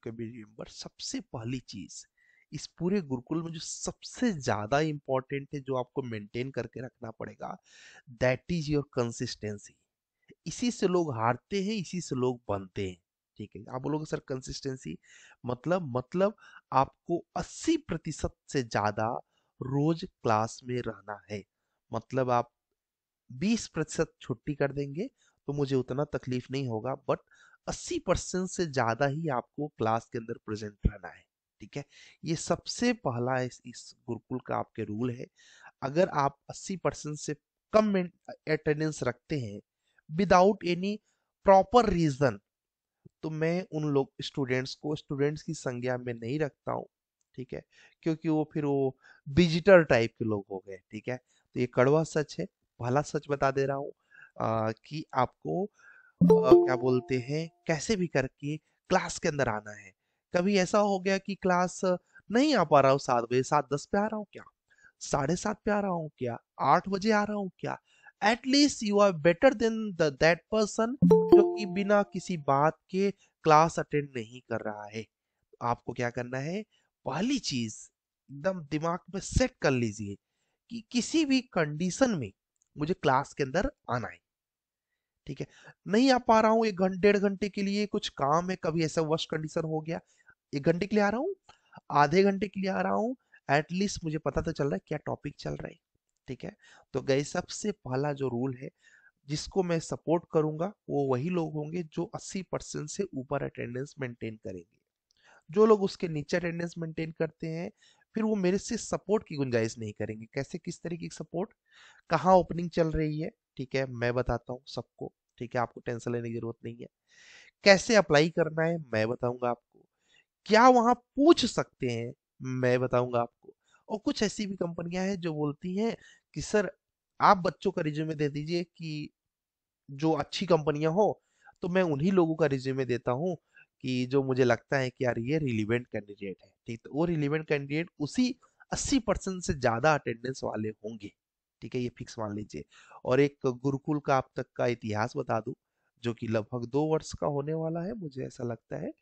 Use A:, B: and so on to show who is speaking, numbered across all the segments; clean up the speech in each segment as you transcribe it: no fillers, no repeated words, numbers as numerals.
A: कभी रिमेम्बर, सबसे पहली चीज इस पूरे गुरुकुल में जो सबसे ज्यादा इंपॉर्टेंट है, जो आपको मेंटेन करके रखना पड़ेगा, दैट इज योर कंसिस्टेंसी। इसी से लोग हारते हैं, इसी से लोग बनते हैं। ठीक है, आप बोलोगे सर कंसिस्टेंसी मतलब आपको 80% से ज्यादा रोज क्लास में रहना है। मतलब आप 20% छुट्टी कर देंगे तो मुझे उतना तकलीफ नहीं होगा, बट 80% से ज्यादा ही आपको क्लास के अंदर प्रेजेंट रहना है। ठीक है, ये सबसे पहला इस गुरुकुल का आपके रूल है। अगर आप 80% से कम अटेंडेंस रखते हैं विदाउट एनी प्रॉपर रीजन, तो मैं उन लोग स्टूडेंट्स को स्टूडेंट्स की संज्ञा में नहीं रखता हूँ। ठीक है, क्योंकि वो फिर वो विजिटर टाइप के लोग हो गए। ठीक है, तो ये कड़वा सच है, भला सच बता दे रहा हूँ कि आपको क्या बोलते हैं, कैसे भी करके क्लास के अंदर आना है। कभी ऐसा हो गया कि क्लास नहीं आ पा रहा हूँ 7 बजे, 7:10 पे आ रहा हूँ क्या, 7:30 पे आ रहा हूँ क्या, 8 बजे आ रहा हूँ क्या, at least you are better than that person जो कि बिना किसी बात के क्लास अटेंड नहीं कर रहा है। तो आपको क्या करना है, पहली चीज एकदम दिमाग में सेट कर लीजिए कि किसी भी कंडीशन में मुझे क्लास के अंदर आना है। ठीक है, नहीं आ पा रहा हूँ 1 घंटे 1.5 घंटे के लिए, कुछ काम है, कभी ऐसा वर्स्ट कंडीशन हो गया, 1 घंटे के लिए आ रहा हूँ, आधे घंटे के लिए आ रहा हूँ, एटलीस्ट मुझे पता तो चल रहा है क्या टॉपिक चल रहा है। ठीक है, तो गई सबसे पहला जो रूल है जिसको मैं सपोर्ट करूंगा वो वही लोग होंगे जो 80% से ऊपर अटेंडेंस मेंटेन करेंगे। जो लोग उसके नीचे अटेंडेंस मेंटेन करते हैं फिर वो मेरे से सपोर्ट की गुंजाइश नहीं करेंगे। कैसे, किस तरीके की सपोर्ट, कहाँ ओपनिंग चल रही है, ठीक है मैं बताता हूँ सबको। ठीक है, आपको टेंशन लेने की जरूरत नहीं है। कैसे अप्लाई करना है मैं बताऊंगा आपको। क्या वहां पूछ सकते हैं मैं बताऊंगा आपको। और कुछ ऐसी भी कंपनियां हैं जो बोलती हैं कि सर आप बच्चों का रिज्यूमे दे दीजिए, कि जो अच्छी कंपनियां हो, तो मैं उन्हीं लोगों का रिज्यूमे देता हूँ कि जो मुझे लगता है कि यार ये रिलीवेंट कैंडिडेट है। ठीक, तो वो रिलीवेंट कैंडिडेट उसी 80% से ज्यादा अटेंडेंस वाले होंगे। ठीक है, ये फिक्स मान लीजिए। और एक गुरुकुल का आप तक का इतिहास बता दूं, जो कि लगभग 2 वर्ष का होने वाला है मुझे ऐसा लगता है।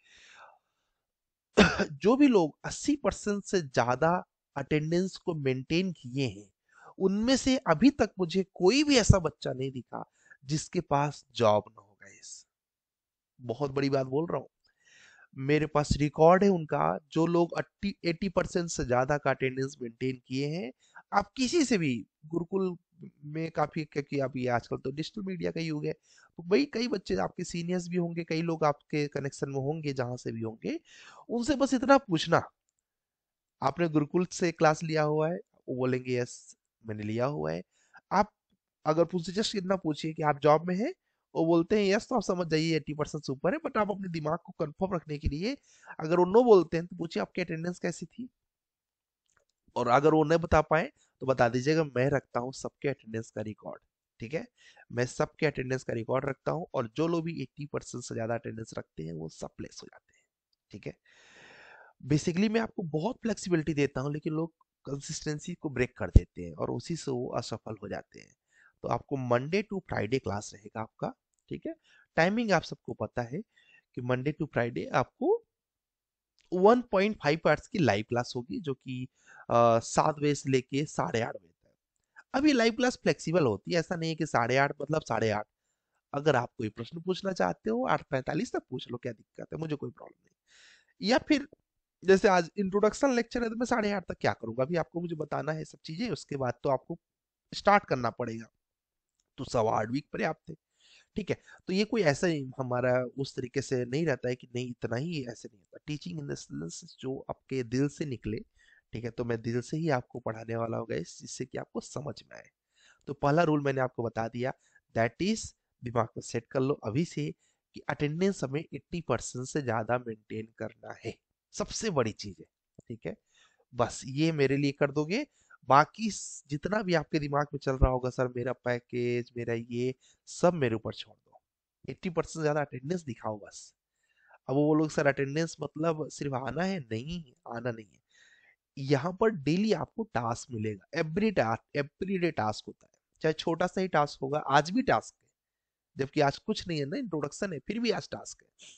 A: जो भी लोग 80% से ज्यादा अटेंडेंस को मेंटेन किए हैं, उनमें से अभी तक मुझे कोई भी ऐसा बच्चा नहीं दिखा जिसके पास जॉब ना हो। गाइस, बहुत बड़ी बात बोल रहा हूँ, मेरे पास रिकॉर्ड है उनका। जो लोग 80% से ज्यादा का अटेंडेंस मेंटेन किए हैं, आप किसी से भी गुरुकुल में काफी, क्योंकि अभी आजकल तो डिजिटल मीडिया का युग है, तो भाई कई बच्चे आपके सीनियर्स भी होंगे, कई लोग आपके कनेक्शन में होंगे जहां से भी होंगे, उनसे बस इतना पूछना आपने गुरुकुल से क्लास लिया हुआ है, वो बोलेंगे यस मैंने लिया हुआ है। आप अगर पूछे, जस्ट इतना पूछिए कि आप जॉब में हैं, वो बोलते हैं यस, तो आप समझ जाइए 80% से ऊपर है। बट आप अपने दिमाग को कंफर्म रखने के लिए, अगर वो नो बोलते हैं तो पूछिए आपकी अटेंडेंस कैसी थी। और अगर वो नहीं बता पाए तो बता दीजिएगा मैं रखता हूँ सबके अटेंडेंस का रिकॉर्ड। ठीक है, मैं सबके अटेंडेंस का रिकॉर्ड रखता हूँ, और जो लोग भी 80% से ज्यादा अटेंडेंस रखते हैं वो सब प्लेस हो जाते हैं। ठीक है, बेसिकली मैं आपको बहुत फ्लेक्सिबिलिटी देता हूँ, लेकिन लोग कंसिस्टेंसी को ब्रेक कर देते हैं और उसी से वो असफल हो जाते हैं। तो आपको मंडे टू फ्राइडे क्लास रहेगा आपका। ठीक है, टाइमिंग आप सबको पता है कि मंडे टू फ्राइडे आपको 1.5 आवर्स की लाइव क्लास होगी, जो कि 7 बजे से लेके 8:30 बजे तक। अब ये लाइव क्लास फ्लेक्सिबल होती है, ऐसा नहीं है कि 8:30 मतलब 8:30। अगर आप कोई प्रश्न पूछना चाहते हो 8:45 तक पूछ लो, क्या दिक्कत है, मुझे कोई प्रॉब्लम नहीं। या फिर जैसे आज इंट्रोडक्शन लेक्चर है तो मैं 8:30 तक क्या करूंगा, अभी आपको मुझे बताना है सब चीजें, उसके बाद तो आपको स्टार्ट करना पड़ेगा। तो 8:15 पर्याप्त है। ठीक है, तो ये कोई ऐसा ही हमारा उस तरीके से नहीं रहता है कि नहीं इतना ही, ऐसे नहीं होता। टीचिंग इन द सेंस जो आपके दिल से निकले। ठीक है, तो मैं दिल से ही आपको पढ़ाने वाला होगा इस, जिससे कि आपको समझ में आए। तो पहला रूल मैंने आपको बता दिया, दैट इज, दिमाग में सेट कर लो अभी से कि अटेंडेंस हमें 80% से ज्यादा मेंटेन करना है। सबसे बड़ी चीज है। ठीक है, बस ये मेरे लिए कर दोगे। बाकी जितना भी आपके दिमाग में चल रहा होगा, सर मेरा पैकेज, मेरा ये सब मेरे ऊपर छोड़ दो। 80% ज्यादा अटेंडेंस दिखाओ बस। अब वो लोग सर अटेंडेंस मतलब सिर्फ आना है, नहीं आना नहीं है। यहाँ पर डेली आपको टास्क मिलेगा, एवरी डे टास्क होता है, चाहे छोटा सा ही टास्क होगा। आज भी टास्क है, जबकि आज कुछ नहीं है ना, इंट्रोडक्शन है, फिर भी आज टास्क है।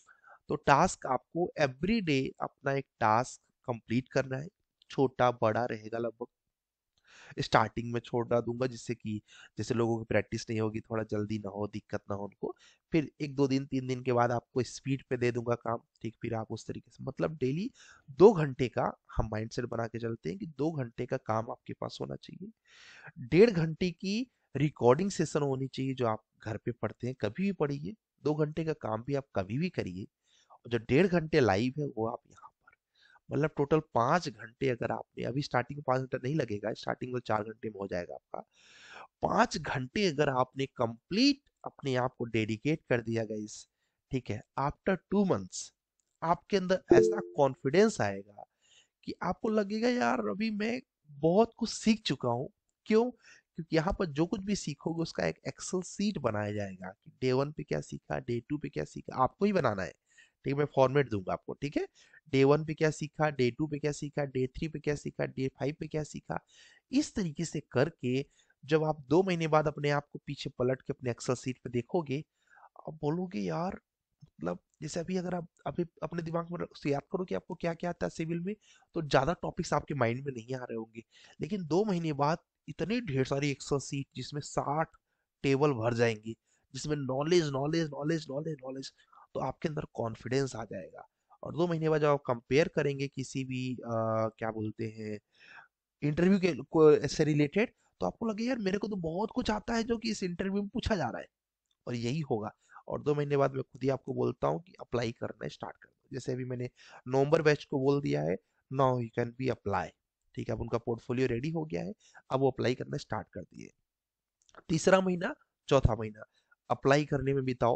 A: तो टास्क आपको एवरी डे अपना एक टास्क कंप्लीट करना है, छोटा बड़ा रहेगा लगभग। स्टार्टिंग में छोड़ दूंगा जिससे कि जैसे लोगों की प्रैक्टिस नहीं होगी, थोड़ा जल्दी ना हो, दिक्कत ना हो उनको। फिर एक दो दिन 3 दिन के बाद आपको स्पीड पे दे दूंगा काम, ठीक। फिर आप उस तरीके से मतलब डेली 2 घंटे का हम माइंडसेट बना के चलते हैं कि 2 घंटे का काम आपके पास होना चाहिए। 1.5 घंटे की रिकॉर्डिंग सेशन होनी चाहिए जो आप घर पे पढ़ते हैं कभी भी पढ़िए। 2 घंटे का काम भी आप कभी भी करिए। और जो 1.5 घंटे लाइव है वो आप यहाँ पर, मतलब टोटल 5 घंटे। अगर आपने अभी स्टार्टिंग में 5 घंटा नहीं लगेगा, स्टार्टिंग में 4 घंटे में हो जाएगा आपका। 5 घंटे अगर आपने कंप्लीट अपने आप को डेडिकेट कर दिया गाइस, ठीक है, आफ्टर 2 मंथ्स आपके अंदर ऐसा कॉन्फिडेंस आएगा कि आपको लगेगा यार अभी मैं बहुत कुछ सीख चुका हूँ। क्यों? क्योंकि यहाँ पर जो कुछ भी सीखोगे उसका एक एक्सेल सीट बनाया जाएगा कि डे 1 पे क्या सीखा, डे 2 पे क्या सीखा, आपको ही बनाना है। ठीक है, मैं फॉर्मेट दूंगा आपको, ठीक है। डे 1 पे क्या सीखा, डे 2 पे क्या सीखा, डे 3 पे क्या सीखा, डे 5 पे क्या सीखा। इस तरीके से करके जब आप 2 महीने बाद अपने आप को पीछे पलट के अपने एक्सेल सीट पे देखोगे, आप बोलोगे यार, मतलब जैसे अभी अगर आप अभी अपने दिमाग में याद करो कि आपको क्या क्या आता है सिविल में, तो ज्यादा टॉपिक्स आपके माइंड में नहीं आ रहे होंगे। लेकिन 2 महीने बाद इतनी ढेर सारी एक्सेल सीट जिसमें 60 टेबल भर जाएंगे, जिसमें knowledge knowledge knowledge knowledge knowledge, तो आपके अंदर कॉन्फिडेंस आ जाएगा। और 2 महीने बाद जब आप कंपेयर करेंगे किसी भी क्या बोलते हैं इंटरव्यू के से रिलेटेड, तो आपको लगे यार मेरे को तो बहुत कुछ आता है जो कि इस इंटरव्यू में पूछा जा रहा है। और यही होगा। और 2 महीने बाद मैं खुद ही आपको बोलता हूँ कि अप्लाई करना स्टार्ट कर दो। जैसे अभी मैंने नवंबर बैच को बोल दिया है, now you can be apply. ठीक है, अब उनका पोर्टफोलियो रेडी हो गया है, अब वो अप्लाई करना स्टार्ट कर दिए। तीसरा महीना, चौथा महीना अप्लाई करने में बिताओ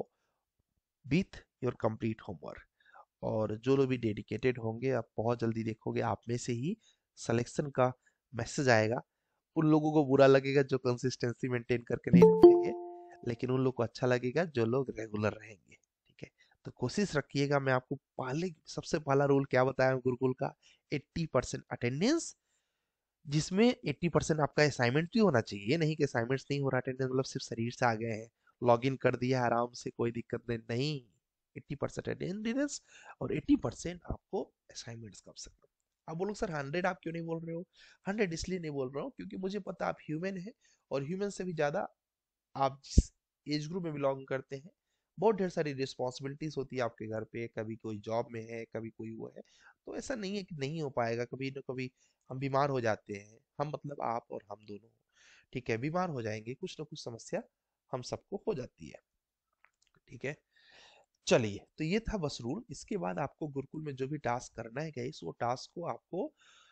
A: विथ योर कंप्लीट होमवर्क। और जो लोग भी डेडिकेटेड होंगे, आप बहुत जल्दी देखोगे आप में से ही सिलेक्शन का मैसेज आएगा। उन लोगों को बुरा लगेगा जो कंसिस्टेंसी मेंटेन करके नहीं रखेंगे, लेकिन उन लोग को अच्छा लगेगा जो लोग रेगुलर रहेंगे। ठीक है, तो कोशिश रखिएगा। मैं आपको पहले सबसे पहला रूल क्या बताया हूं गुरुकुल का, 80% अटेंडेंस, जिसमें 80% आपका असाइनमेंट भी होना चाहिए। ये नहीं कि असाइनमेंट्स नहीं हो रहा, अटेंडेंस मतलब सिर्फ शरीर से आ गए हैं, लॉग इन कर दिया आराम से, कोई दिक्कत नहीं। 80% अटेंडेंस और 80% आपको असाइनमेंट्स कब से। आप बोलो सर 100 आप क्यों नहीं बोल रहे हो? 100 इसलिए नहीं बोल रहा हूँ क्योंकि मुझे पता आप ह्यूमन है, और ह्यूमन से भी ज्यादा आप जिस एज ग्रुप में बिलोंग करते हैं, बहुत ढेर सारी रिस्पॉन्सिबिलिटीज होती है आपके घर पे, कभी कोई जॉब में है, कभी कोई वो है। तो ऐसा नहीं है कि नहीं हो पाएगा, कभी ना कभी हम बीमार हो जाते हैं, हम मतलब आप और हम दोनों। ठीक है, बीमार हो जाएंगे, कुछ ना कुछ समस्या हम सबको हो जाती है। ठीक है, चलिए, तो ये था बस रूल। इसके बाद आपको गुरुकुल में जो भी टास्क करना है गाइस, वो टास्क को आपको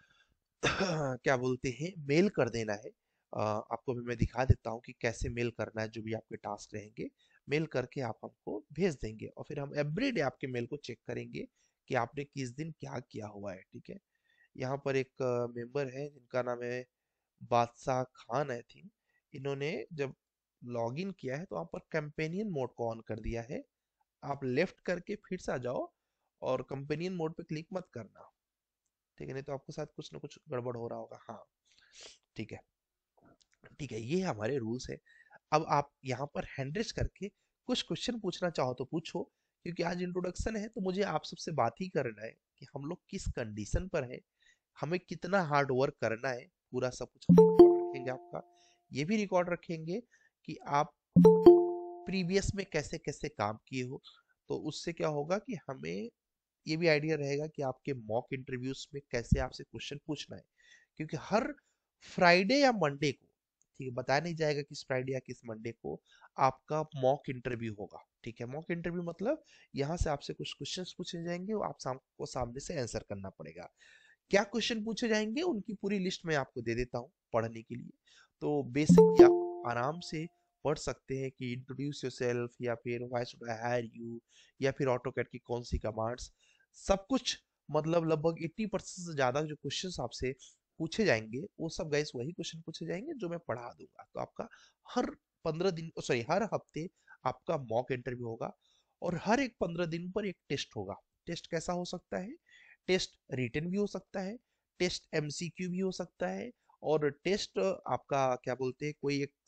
A: क्या बोलते हैं मेल कर देना है। आपको भी मैं दिखा देता हूँ कि कैसे मेल करना है। जो भी आपके टास्क रहेंगे मेल करके आप हमको भेज देंगे, और फिर हम एवरीडे आपके मेल को चेक करेंगे कि आपने किस दिन क्या किया हुआ है। ठीक है, यहाँ पर एक मेंबर है जिनका नाम है बादशाह खान, आई थिंक। इन्होंने जब लॉगिन किया है तो वहाँ पर कंपेनियन मोड को ऑन कर दिया है। आप लेफ्ट करके फिर से आ जाओ और कंपेनियन मोड पे क्लिक मत करना। ठीक है, नहीं तो आपके साथ कुछ ना कुछ गड़बड़ हो रहा होगा। हाँ, ठीक है। ठीक है, ये हमारे रूल्स है। अब आप यहाँ पर हैंड रेज करके कुछ क्वेश्चन पूछना चाहो तो पूछो, क्योंकि आज इंट्रोडक्शन है तो मुझे आप सबसे बात ही करना है कि हम लोग किस कंडीशन पर है, हमें कितना हार्ड वर्क करना है। पूरा सब कुछ हम रिकॉर्ड रखेंगे आपका। ये भी रिकॉर्ड रखेंगे कि आप प्रीवियस में कैसे कैसे काम किए हो। तो उससे क्या होगा कि हमें ये भी आइडिया रहेगा कि आपके मॉक इंटरव्यूज में कैसे आपसे क्वेश्चन पूछना है। क्योंकि हर फ्राइडे या मंडे को, ठीक है, बताया नहीं जाएगा किस फ्राइडे या किस मंडे को आपका मॉक इंटरव्यू होगा। ठीक है, मॉक इंटरव्यू मतलब यहाँ से आपसे कुछ क्वेश्चंस पूछे जाएंगे और आप को सामने से आंसर करना पड़ेगा। क्या क्वेश्चन पूछे जाएंगे उनकी पूरी लिस्ट मैं आपको दे देता हूँ पढ़ने के लिए। तो बेसिकली आप आराम से पढ़ सकते हैं कि इंट्रोड्यूस योरसेल्फ, या फिर why should I hire you, या फिर ऑटोकैड की कौन सी कमांड्स, सब कुछ। मतलब लगभग 80% से ज्यादा जो क्वेश्चंस आपसे पूछे जाएंगे वो सब गाइस वही क्वेश्चन पूछे जाएंगे जो मैं पढ़ा दूंगा। तो आपका हर 15 दिन, सॉरी हर हफ्ते आपका मॉक इंटरव्यू होगा, और हर एक 15 दिन पर एक टेस्ट होगा। टेस्ट कैसा हो सकता है? टेस्ट रिटन भी हो सकता है, टेस्ट एमसीक्यू भी हो सकता है, और टेस्ट आपका क्या बोलते हैं, कोई एक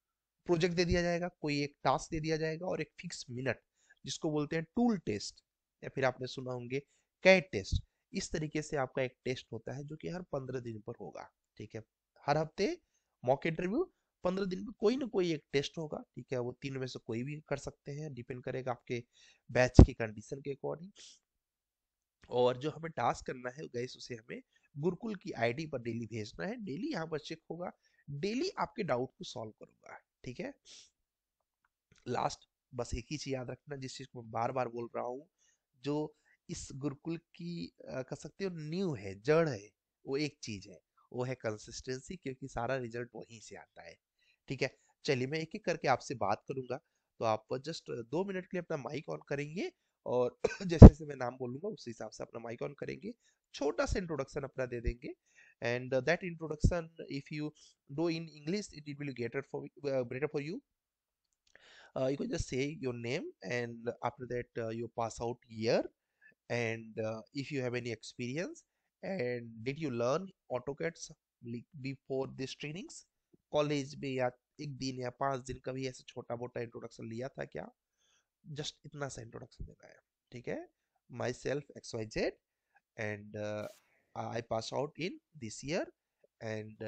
A: प्रोजेक्ट दे दिया जाएगा, कोई एक टास्क दे दिया जाएगा, और एक फिक्स मिनट जिसको बोलते हैं टूल टेस्ट। या फिर आपने सुना होंगे कैट टेस्ट। इस तरीके से आपका एक टेस्ट होता है जो कि हर 15 दिन पर होगा। ठीक है, हर हफ्ते मॉक इंटरव्यू, 15 दिन में कोई ना कोई एक टेस्ट होगा। ठीक है, वो तीनों में से कोई भी कर सकते हैं, डिपेंड करेगा आपके बैच की कंडीशन के अकॉर्डिंग। और जो हमें टास्क करना है गैस, उसे हमें गुरुकुल की आईडी पर डेली भेजना है। डेली यहाँ पर चेक होगा, डेली आपके डाउट को सॉल्व करूंगा। ठीक है, लास्ट बस एक ही चीज याद रखना, जिस चीज को मैं बार बार बोल रहा हूँ, जो इस गुरुकुल की कह सकते हो नींव है, जड़ है, वो एक चीज है, वो है कंसिस्टेंसी, क्योंकि सारा रिजल्ट वहीं से आता है। ठीक है, चलिए मैं एक एक करके आपसे बात करूंगा, तो आप जस्ट 2 मिनट के लिए अपना माइक ऑन करेंगे, और जैसे जैसे मैं नाम बोलूंगा उस हिसाब से अपना माइक ऑन करेंगे, छोटा सा इंट्रोडक्शन अपना दे देंगे। And that introduction if you do in English it will get better for you. You can just say your name, and after that you pass out year, and if you have any experience, and did you learn AutoCAD before these trainings, college में या एक दिन या 5 दिन कभी ऐसे छोटा मोटा इंट्रोडक्शन लिया था क्या? जस्ट इतना सा इंट्रोडक्शन देना है। ठीक है, myself XYZ, and I pass out in this year, and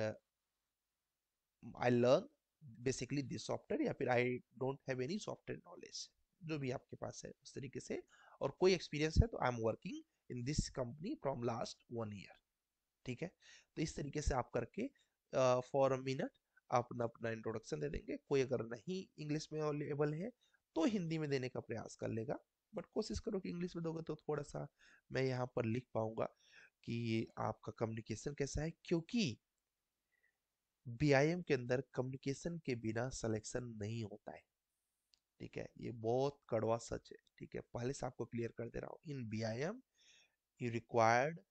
A: I learn basically this software, या फिर I don't have any software knowledge, जो भी आपके पास है उस तरीके से, और कोई एक्सपीरियंस है तो I am working in this company from last 1 year. ठीक है, तो इस तरीके से आप करके फॉर अ मिनट अपना अपना इंट्रोडक्शन दे देंगे। कोई अगर नहीं इंग्लिश में अवेलेबल है तो हिंदी में देने का प्रयास कर लेगा, बट कोशिश करो कि इंग्लिश में दोगे तो थोड़ा सा मैं यहाँ पर लिख पाऊंगा कि आपका कम्युनिकेशन कैसा है, क्योंकि बीआईएम के अंदर कम्युनिकेशन के बिना सिलेक्शन नहीं होता है। ठीक है, ये बहुत कड़वा सच है। ठीक है, पहले से आपको क्लियर कर दे रहा हूँ, in BIM you required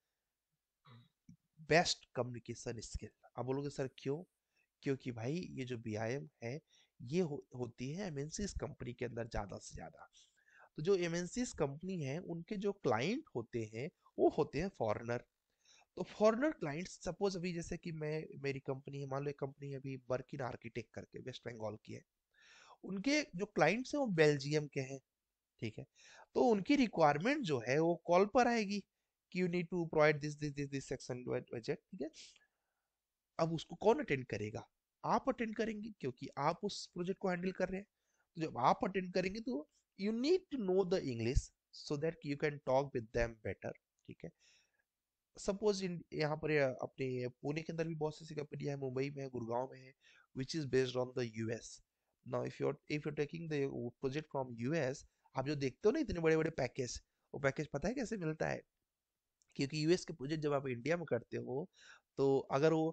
A: best communication skill. आप बोलोगे सर क्यों? क्योंकि भाई ये जो बीआईएम है, ये होती है एमएनसीज कंपनी के अंदर ज्यादा से ज्यादा। तो जो एमएनसीज कंपनी है उनके जो क्लाइंट होते हैं वो होते हैं फॉरेनर। तो फॉरेनर क्लाइंट्स, सपोज अभी जैसे कि मैं, मेरी कंपनी है, मान लो एक कंपनी अभी बर्किन आर्किटेक्ट करके वेस्ट बंगाल की है, उनके जो क्लाइंट्स हैं वो बेल्जियम के हैं। ठीक है, तो उनकी रिक्वायरमेंट जो है वो कॉल पर आएगी कि you need to provide this section budget. ठीक है, अब उसको कौन अटेंड करेगा? आप अटेंड करेंगे, क्योंकि आप उस प्रोजेक्ट को हैंडल कर रहे हैं। तो जब आप अटेंड करेंगे तो you need to know the English so that you can talk with them better. ठीक है, सपोज यहाँ पर अपने पुणे के अंदर भी बहुत सी कंपनी है, मुंबई में है, गुड़गांव में है, which is based on the US. Now if you taking the project from US, आप जो देखते हो ना इतने बड़े बड़े पैकेज, वो पैकेज पता है कैसे मिलता है? क्योंकि यूएस के प्रोजेक्ट जब आप इंडिया में करते हो, तो अगर वो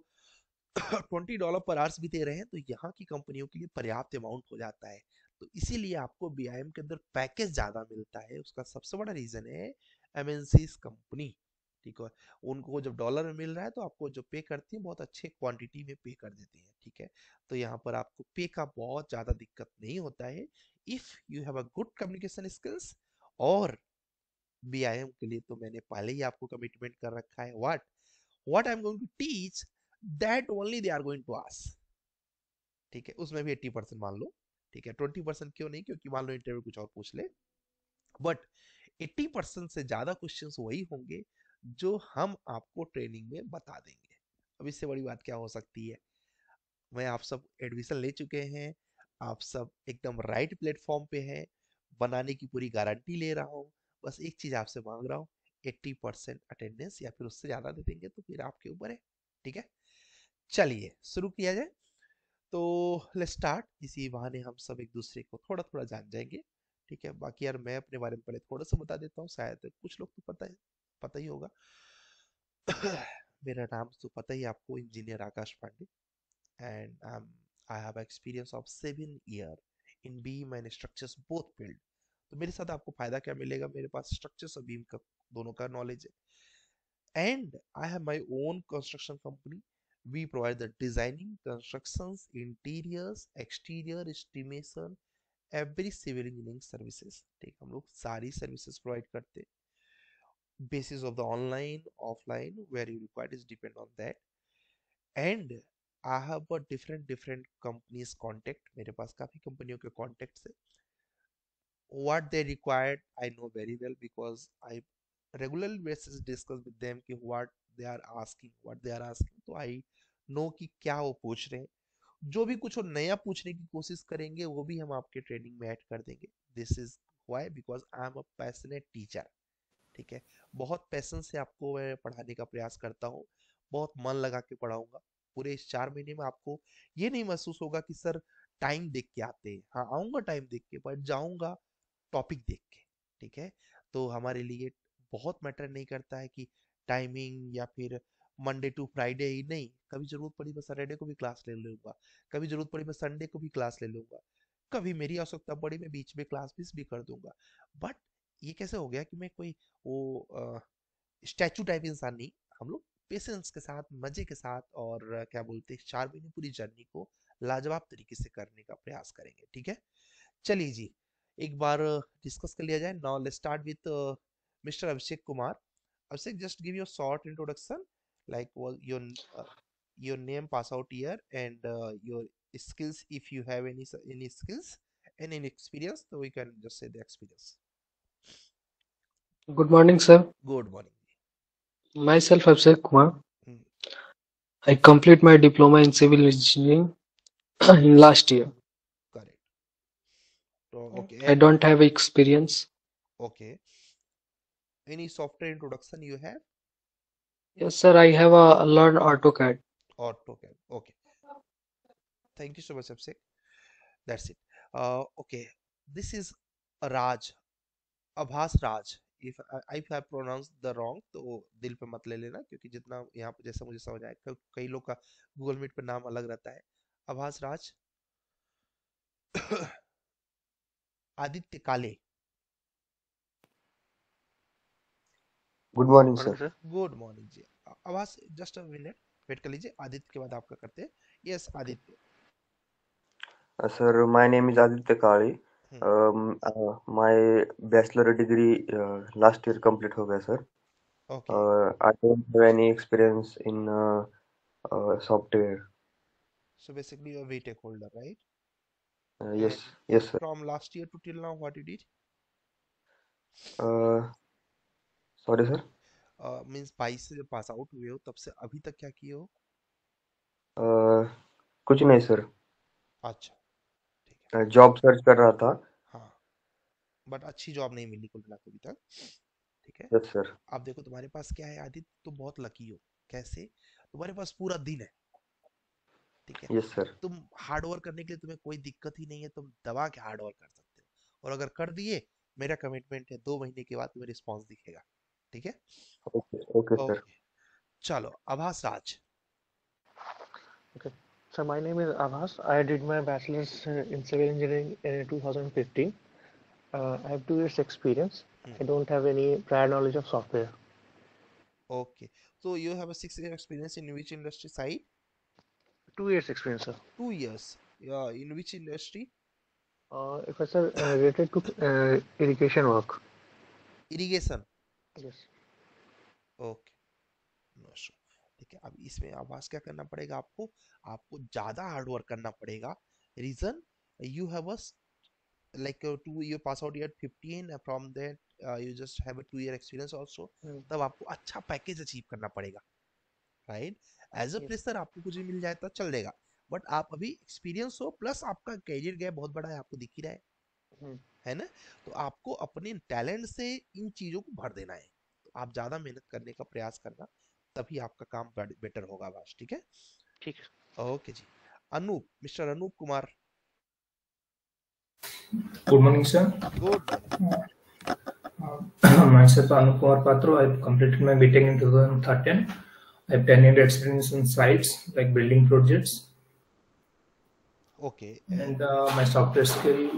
A: $20 पर आवर्स भी दे रहे हैं तो यहाँ की कंपनियों के लिए पर्याप्त अमाउंट हो जाता है। तो इसीलिए आपको बीआईएम के अंदर पैकेज ज्यादा मिलता है, उसका सबसे बड़ा रीजन है एमएनसी कंपनी। ठीक है, उनको जब डॉलर में मिल रहा है तो आपको जो पे करती है बहुत अच्छे क्वांटिटी में पे कर देती है। ठीक है, तो यहाँ पर आपको पे का बहुत ज्यादा दिक्कत नहीं होता है, if you have a good communication skills. और बीआईएम के लिए तो मैंने पहले ही आपको कमिटमेंट कर रखा है, what I am going to teach, that only they are going to ask. ठीक है, उसमें भी 80% मान लो। ठीक है, 20% क्यों नहीं, क्योंकि मान लो इंटरव्यू कुछ और पूछ ले, बट 80% से ज्यादा क्वेश्चंस वही होंगे जो हम आपको ट्रेनिंग में बता देंगे। अब इससे बड़ी बात क्या हो सकती है? मैं आप सब एडमिशन ले चुके हैं, आप सब एकदम राइट प्लेटफॉर्म पे हैं, बनाने की पूरी गारंटी ले रहा हूँ, बस एक चीज आपसे मांग रहा हूँ, 80% अटेंडेंस, या फिर उससे ज्यादा दे देंगे तो फिर आपके ऊपर है। ठीक है, चलिए शुरू किया जाए। तो लेट्स स्टार्ट, इसी बहाने हम सब एक दूसरे को थोड़ा थोड़ा जान जाएंगे। ठीक है, बाकी यार मैं अपने बारे में पहले थोड़ा सा बता देता हूँ, शायद कुछ लोग तो पता ही होगा। मेरा नाम तो पता ही है आपको, engineer Akash Pandey, and I have experience of 7 year in BIM and structures both field. तो मेरे साथ आपको फायदा क्या मिलेगा? मेरे पास स्ट्रक्चर्स और बीम का दोनों का नॉलेज है, and I have my own construction company. We provide the designing, constructions, interiors, exterior estimation, every civil engineering services। ठीक, हम लोग सारी सर्विसेज प्रोवाइड करते हैं, basis of the online offline where you require is depend on that। and I have a different companies contact, मेरे पास काफी कंपनियों के contacts है, what they required I know very well, because I regularly basis discuss with them कि what they are asking, तो I know कि क्या वो पूछ रहे हैं। जो भी कुछ वो नया पूछने की कोशिश करेंगे वो भी हम आपके ट्रेनिंग में ऐड कर देंगे। This is why because I am a passionate teacher. ठीक है, बहुत पैशन से आपको मैं पढ़ाने का प्रयास करता हूँ, बहुत मन लगा के पढ़ाऊंगा। पूरे इस 4 महीने में आपको ये नहीं महसूस होगा कि सर टाइम देख के आते हैं। हाँ आऊंगा टाइम देख के, बट जाऊंगा टॉपिक देख के। ठीक है, तो हमारे लिए बहुत मैटर नहीं करता है कि टाइमिंग या फिर मंडे टू फ्राइडे ही नहीं, कभी जरूरत पड़ी मैं सैटरडे को भी क्लास ले लूंगा, कभी जरूरत पड़ी मैं संडे को भी क्लास ले लूंगा, कभी मेरी आवश्यकता पड़ी मैं बीच में क्लास मिस भी कर दूंगा। बट ये कैसे हो गया कि मैं कोई वो स्टैचू टाइप इंसान नहीं। हम लोग पेशेंस के साथ, मजे के साथ और क्या बोलते हैं 4 महीने पूरी जर्नी को लाजवाब तरीके से करने का प्रयास करेंगे। ठीक है, चलिए जी, एक बार डिस्कस कर लिया जाए। Now let's start with mister Abhishek Kumar. Abhishek, just give your short introduction, like your name, pass out year, and your skills, if you have any skills and any experience, so we can just say the experience.
B: Good morning, sir.
A: Good morning.
B: Myself, Abhishek Kumar.
A: Hmm,
B: I complete my diploma in civil engineering in last year.
A: correct. So, okay,
B: I
A: and
B: don't have experience.
A: okay, any software introduction you have?
B: Yes, sir. I have learned AutoCAD.
A: AutoCAD. Okay, thank you so much, Abhishek. That's it. Okay, this is Raj, Abhas Raj. If I have pronounce the wrong तो दिल पे मत ले लेना, क्योंकि जितना यहाँ पे जैसा मुझे समझ आया, कई लोग का गूगल मीट पे नाम अलग रहता है। आभास Raj. Aditya Kale.
C: Good morning
D: morning
C: sir.
D: Sir.
A: Good morning जी। Abhas, just a minute wait कर लीजिए, आदित्य के बाद आपका करते हैं। Yes Aditya.
C: Sir my name is Aditya Kali.
A: Hmm,
C: my bachelor degree last year complete हो गया sir.
A: Okay,
C: I don't have any experience in software.
A: So basically you are BTech holder, right?
C: Yes,
A: and
C: yes sir.
A: From last year to till now what you did?
C: Sorry sir.
A: Means 22 से जब pass out हुए हो तब से अभी तक क्या किए हो?
C: कुछ नहीं सर,
A: अच्छा, ठीक है।
C: जॉब सर्च कर रहा था।
A: हाँ, बट अच्छी जॉब नहीं मिली कुल मिला के अभी तक। ठीक है,
C: यस सर।
A: अब देखो तुम्हारे पास क्या है आदित्य, तुम बहुत लकी हो। कैसे? तुम्हारे पास पूरा दिन है। ठीक है,
C: यस सर।
A: तुम हार्ड वर्क करने के लिए तुम्हें कोई दिक्कत ही नहीं है, तुम दबा के हार्ड वर्क कर सकते हो। और अगर कर दिए, मेरा कमिटमेंट है 2 महीने के बाद तुम्हें रिस्पॉन्स दिखेगा। ठीक है,
C: ओके ओके सर।
A: ओके, चलो Abhas Raj.
D: Okay. So my name is Abbas. I did my bachelor's in civil engineering in 2015. I have 2 years experience. I don't have any prior knowledge of software.
A: Okay, so you have a 6 year experience in which industry side?
D: 2 years experience, sir.
A: 2 years, yeah, in which industry?
D: It was related to irrigation work.
A: Irrigation.
D: Yes.
A: Okay, no issue. ठीक है, अब इसमें आवाज क्या करना पड़ेगा आपको? आपको ज्यादा हार्ड वर्क करना पड़ेगा। Reason, you have a like 2 year pass out year 15, from that you just have a 2 year experience also।
D: Hmm.
A: तब आपको अच्छा पैकेज अचीव करना पड़ेगा, right? As a
D: Yes.
A: Fresher आपको कुछ भी मिल जाए तो चल देगा, बट आप अभी एक्सपीरियंस हो, प्लस आपका कैरियर गैप बहुत बड़ा है, आपको दिख ही रहा
D: Hmm.
A: है ना? तो आपको अपने टैलेंट से इन चीजों को भर देना है। तो आप ज्यादा मेहनत करने का प्रयास करना, तभी आपका काम बेटर होगा बस। ठीक है,
D: ठीक है।
A: ओके जी। Anup, mister Anup Kumar.
E: Good morning, sir.
A: Good morning.
E: Myself Anup Kumar Patro. I completed my BTech in 2013. I have 10 years experience on sites like building projects,
A: okay,
E: and
A: and
E: my software skill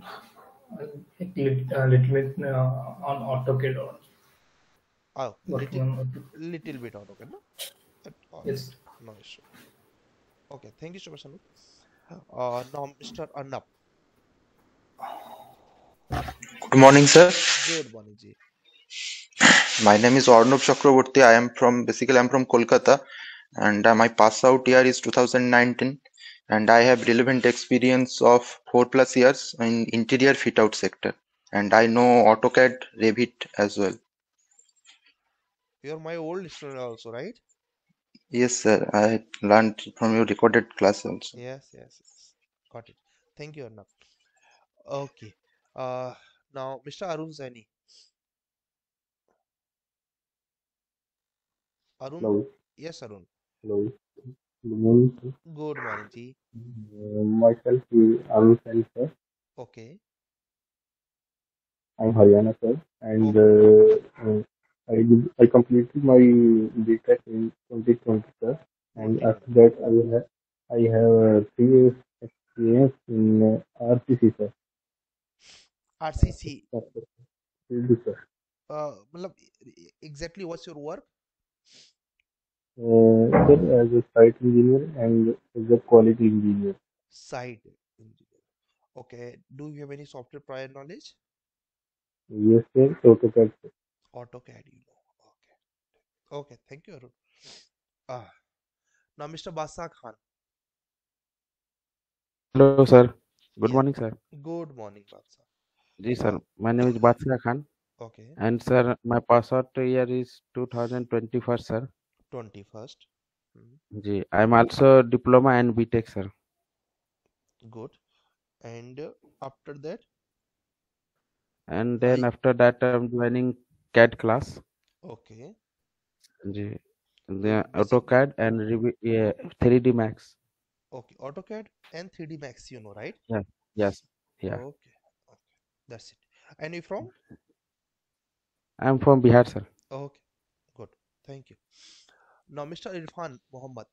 E: little bit on AutoCAD or working
A: little
E: on AutoCAD.
A: Little bit AutoCAD ना, all
E: Yes.
A: Right, no issue. Okay, thank you so much Anup. Now mister Arnab.
F: Good morning, sir.
A: Good morning जी।
F: My name is Arnab Chakraborty. I'm from Kolkata, and my pass out year is 2019, and I have relevant experience of 4+ years in interior fit out sector. and I know AutoCAD, Revit as well.
A: You're my old student also, right?
F: Yes, sir. I learned from your recorded class also.
A: Yes, yes, yes. Got it. Thank you, Arnab. Okay. Uh, Now, Mr. Arun Zaini. Arun,
G: Hello,
A: yes, Arun.
G: hello. Good morning, sir.
A: Good morning, Ji.
G: Myself is Arun Sen, sir.
A: Okay.
G: I'm Haryana, sir, and
A: Okay.
G: I completed my BTech in 2020, sir. And
A: 2020.
G: after that, I have 3 years experience in RCC, sir.
A: RCC.
G: Field, sir.
A: मतलब exactly what's your work?
G: Sir, as a site engineer and as a quality engineer.
A: Site engineer. Okay. Do you have any software prior knowledge?
G: Yes, sir. AutoCAD, sir.
A: AutoCAD, you know. Okay. Okay. Thank you, Arun. Ah. Now, Mr. Basa Khan.
H: Hello, sir. Good
A: Yeah.
H: morning, sir.
A: Good morning, Basa.
H: Ji, sir. My name is Batsya Khan.
A: Okay.
H: And, sir, my pass out year is 2021, sir.
A: 21st.
H: Ji, I'm also diploma and BTech, sir.
A: Good. And after that,
H: And then after that, I'm joining CAD class.
A: okay.
H: Ji.
A: So
H: The
A: basic,
H: AutoCAD and 3D Max.
A: okay, AutoCAD and 3D Max, you know, right?
H: Yeah. Yes. Yeah.
A: Okay. Okay. That's it. And you from?
H: I'm from Bihar, sir.
A: Okay. Good. Thank you. Now, Mr. Irfan Muhammad.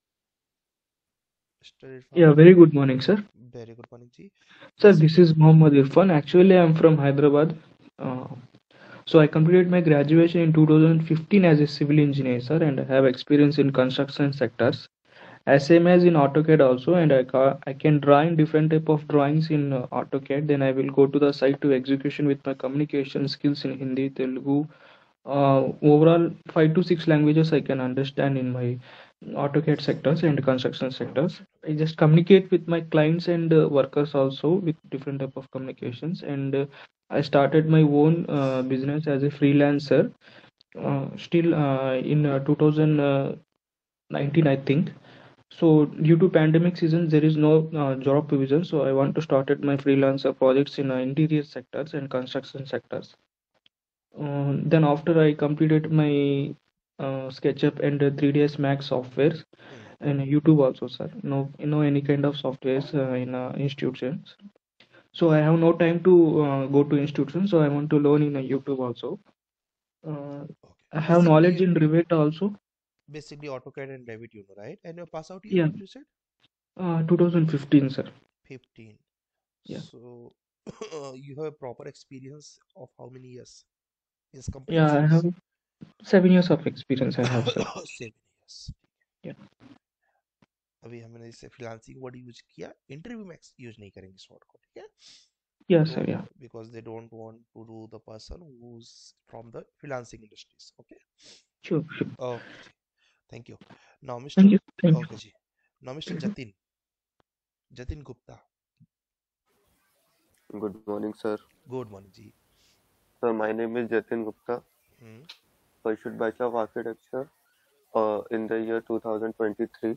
A: Mr. Irfan.
I: Yeah, very good morning, sir.
A: Very good morning, Ji.
I: Sir,
A: Yes.
I: this is Mohammad Irfan. Actually, I'm from Hyderabad. So I completed my graduation in 2015 as a civil engineer, sir, and I have experience in construction sectors, as same as in AutoCAD also, and I can draw in different type of drawings in AutoCAD. Then I will go to the site to execution with my communication skills in Hindi, Telugu. Overall, 5 to 6 languages I can understand in my AutoCAD sectors and construction sectors. I just communicate with my clients and workers also with different type of communications. And I started my own business as a freelancer. Still in 2019, I think. So due to pandemic season, there is no job provision. So I want to started my freelancer projects in interior sectors and construction sectors. Then after I completed my SketchUp and 3ds Max softwares and YouTube also, sir. No, any kind of softwares in institutions. So I have no time to go to institutions. So I want to learn in YouTube also. I have knowledge in Revit also.
A: Basically, AutoCAD and Revit, you know, right? And your pass out year,
I: Yeah.
A: what you said?
I: 2015, sir.
A: 15.
I: Yeah.
A: So you have a proper experience of how many years? Is complete
I: Yeah, I
A: series.
I: have 7 years of experience. I have, sir.
A: 7 years.
I: Yeah.
A: अभी हमने इसे freelancing word use किया interview में use नहीं करेंगे इस word को ठीक है
I: Yes, sir. Yeah.
A: because they don't want to do the person who's from the freelancing industries. Okay.
I: Sure.
A: Okay. Thank you. Now, Mr.
I: Thank you. Thank
A: okay,
I: you.
A: ji. Now, Mr. Jatin Gupta.
C: Good morning, sir.
A: Good morning, ji.
C: Sir, my name is Jatin Gupta. Pursued Bachelor of Architecture in the year 2023.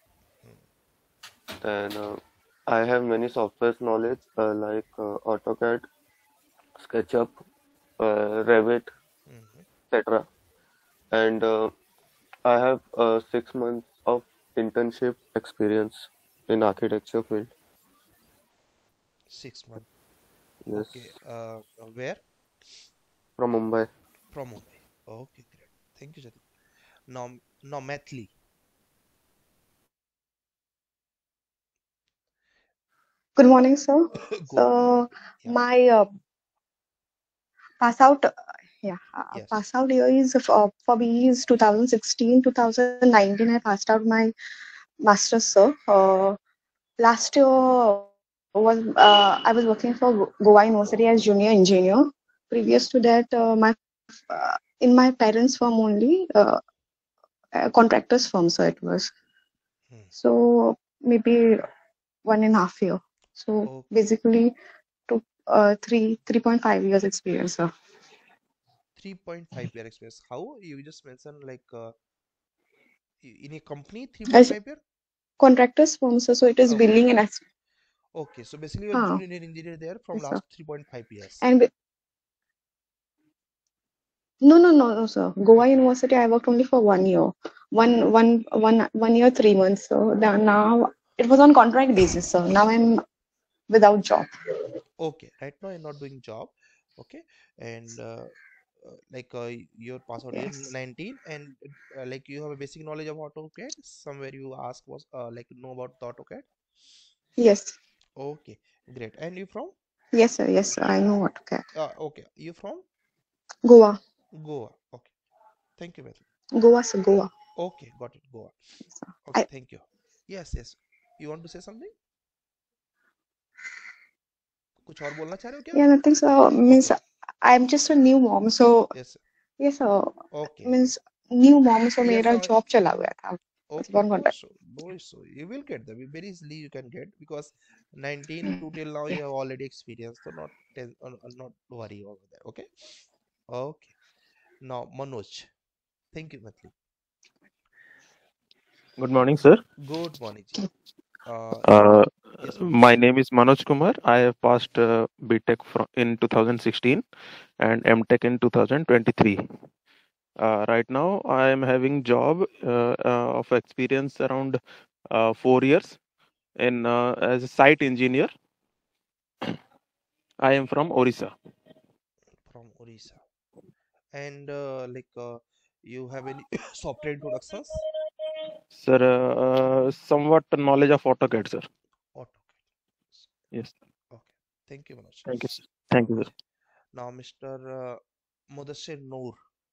C: And I have many software knowledge like AutoCAD, SketchUp, Revit, etc. And I have 6 months of internship experience in architecture field.
A: 6 months.
C: Yes.
A: Okay. Where?
C: From Mumbai.
A: From Mumbai. Okay, great. Thank you, Jatin. Now, Mathli.
J: Good morning, sir. So my pass out, pass out year is for me is 2016, 2019. I passed out my master's, sir. Last year was I was working for Goa University as junior engineer. Previous to that, in my parents' firm only, contractors firm, so it was. So maybe 1.5 year. So basically, 3.5 years experience, sir.
A: 3.5 year experience. How you just mentioned like in a company
J: As
A: 3.5 year?
J: contractors firm, sir, so it is
A: Okay.
J: billing and
A: Okay, so basically you're junior engineer there from
J: yes,
A: last
J: sir.
A: 3.5 years.
J: And no, sir. Goa University, I worked only for 1 year. One year, 3 months. So now it was on contract basis, sir. Now I'm without job.
A: Okay, right now you're not doing job. Okay, and like your pass out year
J: Yes.
A: 19, and like you have a basic knowledge of AutoCAD. Somewhere you ask was like know about the AutoCAD.
J: Yes.
A: Okay, great. And you from?
J: Yes, sir. Yes, sir. I know AutoCAD.
A: Okay, you from?
J: Goa.
A: Goa. Okay, thank you, ma'am.
J: Goa, sir. Goa.
A: Okay, got it. Goa.
J: Yes, sir.
A: Okay, thank you. Yes. You want to say something? कुछ और बोलना चाह रहे हो क्या?
J: Yeah, nothing, sir. Means I'm just a new mom, so
A: Yes.
J: yes, sir.
A: Okay.
J: Means new mom, so
A: Yes,
J: मेरा
A: sir.
J: job चला गया था.
A: Okay,
J: One contract.
A: no issue. You will get them very easily. You can get because 19 to till now you have already experienced, so not worry over that. Okay. Now Manoj, thank you, Matli.
K: Good morning, sir.
A: Good morning, ji. Yes,
K: My name is Manoj Kumar. I have passed BTech in 2016 and MTech in 2023. Right now, I am having job of experience around 4 years in as a site engineer. I am from Orissa.
A: From Orissa, and you have any software introductions?
K: Sir, somewhat knowledge of AutoCAD, sir.
A: AutoCAD.
K: Yes.
A: Okay. Thank you, Manoj.
K: Thank you, sir. Thank you, sir.
A: Now, Mr. Mudassir Noor.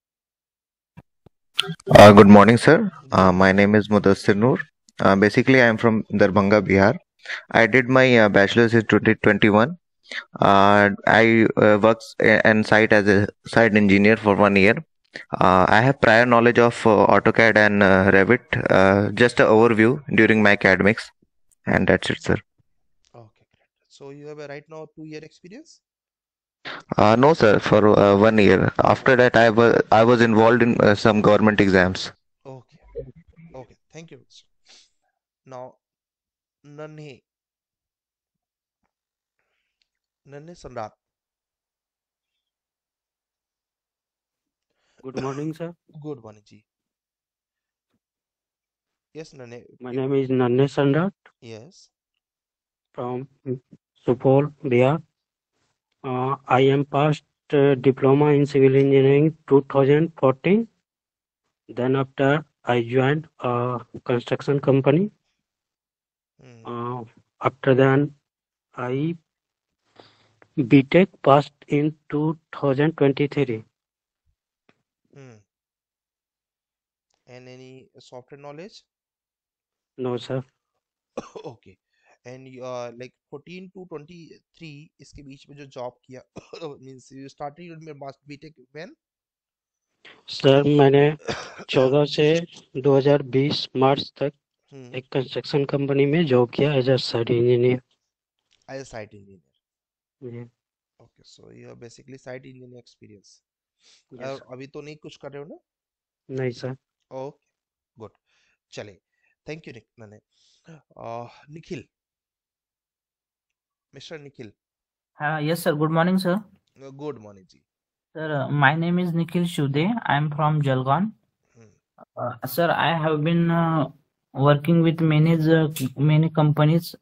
F: Good morning, sir. My name is Mudassir Noor. Basically, I am from Darbhanga, Bihar. I did my bachelor's in 2021. I worked in site as a site engineer for 1 year. I have prior knowledge of AutoCAD and Revit. Just an overview during my academics, and that's it, sir.
A: Okay, great. So you have a right now 2 year experience?
F: No, sir, for 1 year. After that, I was involved in some government exams.
A: Okay. Thank you. Now, Nanhe Samrat.
L: Good morning, sir.
A: Good morning, ji. Yes, Nanhe.
L: My name is Nanne Samrat.
A: Yes.
L: From Supaul, Bihar. I am past diploma in civil engineering 2014. Then after I joined a construction company. After that I BTech passed in 2023.
A: And any software knowledge?
L: No, sir.
A: Okay. And like 14 to 23 इसके बीच में जो job किया means you started your BTech when?
L: Sir मैंने 14 से 2020 मार्च तक एक construction company में जॉब किया as a site engineer.
A: As a site engineer.
L: Yeah.
A: Okay, so you have basically site engineer experience.
L: Yes,
A: अभी तो नहीं कुछ कर रहे हो ना?
L: नहीं सर.
A: Okay, good. चले. Thank you, Nane. Nikhil. Mr. Nikhil.
M: Yes, sir. Good morning, sir.
A: Good morning, ji.
M: Sir, my name is Nikhil Shude. I am from Jalgaon. Sir, I have been working with many companies,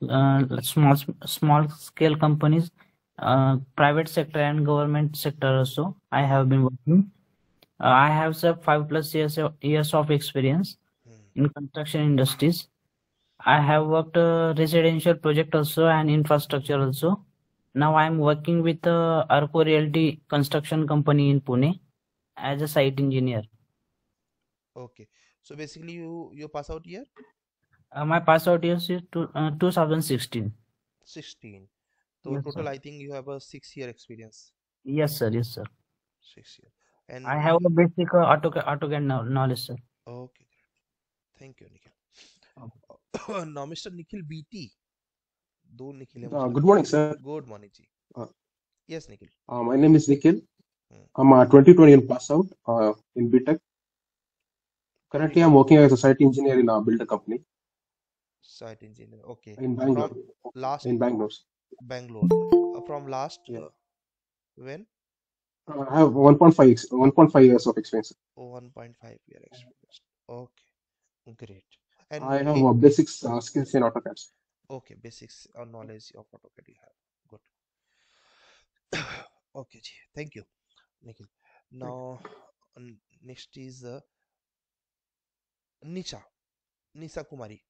M: small scale companies, private sector and government sector also. I have been working. I have 5+ years of experience in construction industries. I have worked residential project also and infrastructure also. Now I am working with Arco Realty construction company in Pune as a site engineer.
A: Okay, so basically you pass out year?
M: My pass out year is 2016.
A: 16. So
M: Yes,
A: total
M: sir.
A: I think you have a 6 year experience.
M: Yes, sir.
A: 6 year. And
M: I have a basic AutoCAD knowledge, sir.
A: Okay, great. Thank you, Nikhil. Now, Mr. Nikhil BT. दो निखिल हैं
N: Good morning, sir.
A: Good morning, ji.
N: Uh,
A: Yes, Nikhil.
N: my name is Nikhil. I'm 2021 pass out in BTech. Currently, I'm working as a site engineer in a builder company
A: Site engineer. Okay.
N: in Bangalore.
A: From last
N: In Bangalore.
A: Bangalore. From last
N: Yeah.
A: when?
N: I have 1.5 years of experience.
A: 1.5 year experience. Okay, great. And
N: I have basic skills in AutoCAD.
A: okay, basics or knowledge of AutoCAD you have. Good. Okay, ji. Thank you, Nikhil. Now, next is Nisha Kumari.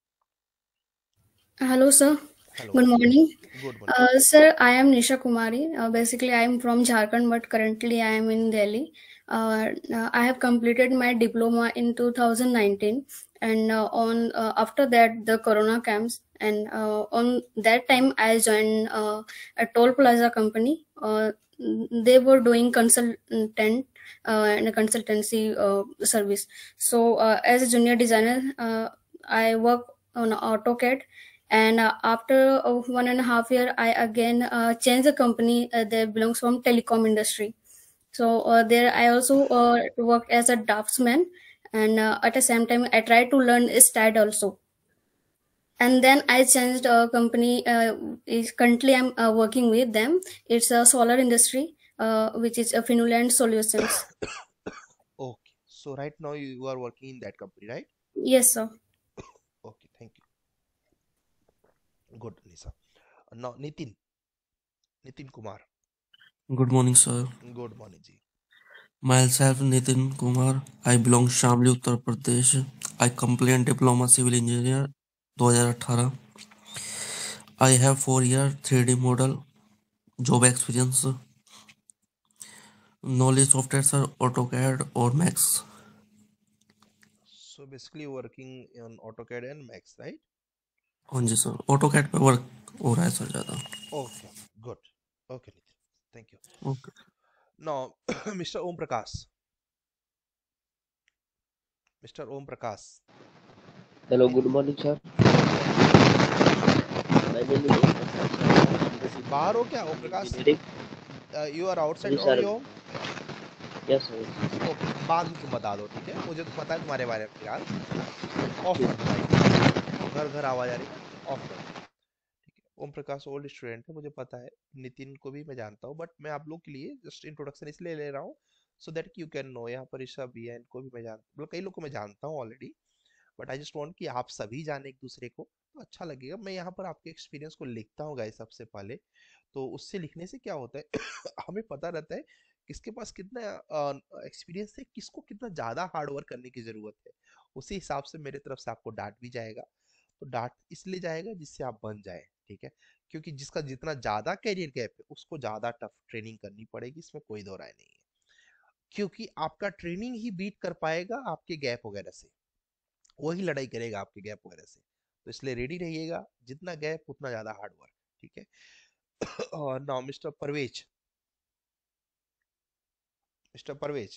O: Hello, sir.
A: Hello.
O: Good morning.
A: Good morning.
O: Sir, I am Nisha Kumari. Basically, I am from Jharkhand, but currently I am in Delhi. I have completed my diploma in 2019, and after that, the Corona comes, and on that time, I joined a toll plaza company. They were doing consultant and a consultancy service. So, as a junior designer, I work on AutoCAD, and after 1.5 year I again changed the company that belongs from telecom industry. So there I also worked as a draftsman, and at the same time I tried to learn STAD also. And then I changed a company. Is currently I'm working with them. It's a solar industry, which is a Finland Solutions.
A: Okay, so right now you are working in that company, right?
O: Yes, sir.
A: Okay, thank you. Good, Nisha. Now Nitin Kumar.
P: Good morning, sir.
A: Good morning, ji.
P: Myself, Nitin Kumar. I belong Shamli, Uttar Pradesh. I completed diploma civil engineer 2018. I have 4 year 3D model job experience. Knowledge software, sir, AutoCAD or Max.
A: So basically working on AutoCAD and Max, right?
P: हाँ जी sir, AutoCAD पे work हो रहा है sir ज़्यादा.
A: Okay, good. Okay, Nitin. Thank you.
P: Okay.
A: Now, Mr. Om Prakash. Mr. Om Prakash.
Q: Hello, good morning, sir. My name is Om Prakash.
A: बाहर हो क्या Om Prakash? You are outside
Q: Yes,
A: or
Q: sir.
A: you home?
Q: Yes, sir.
A: Okay, बाद में तुम बता दो, ठीक है? मुझे तो पता है तुम्हारे बारे में फिलहाल. ऑफ कर दो, घर आवाज आ रही है, ऑफ कर दो. ठीक है. ओम प्रकाश ओल्ड स्टूडेंट है, मुझे पता है. नितिन को भी मैं जानता हूँ, बट मैं आप लोग के लिए जस्ट इंट्रोडक्शन इसलिए ले रहा हूँ so that you can know. यहाँ पर ऋषभ भी है, इनको भी मैं जानता हूँ, मतलब कई लोग को मैं जानता हूँ already, but I just want कि आप सभी जाने एक दूसरे को, तो अच्छा लगेगा. मैं यहाँ पर आपके एक्सपीरियंस को लिखता हूँ गाइस सबसे पहले, तो उससे लिखने से क्या होता है हमें पता रहता है किसके पास कितना एक्सपीरियंस है, किसको कितना ज़्यादा हार्ड वर्क करने की ज़रूरत है. उसी हिसाब से मेरे तरफ से आपको डांट भी जाएगा. तो डांट इसलिए जाएगा जिससे आप बन जाए, ठीक है? क्योंकि जिसका जितना ज़्यादा कैरियर गैप है उसको ज़्यादा टफ ट्रेनिंग करनी पड़ेगी, इसमें कोई दो राय नहीं है. क्योंकि आपका ट्रेनिंग ही बीट कर पाएगा आपके गैप वगैरह से, वही लड़ाई करेगा आपके गैप वगैरह से. तो इसलिए रेडी रहिएगा, जितना गैप उतना ज़्यादा हार्ड वर्क, ठीक है? और now mister Parvez. Mr. Parvez.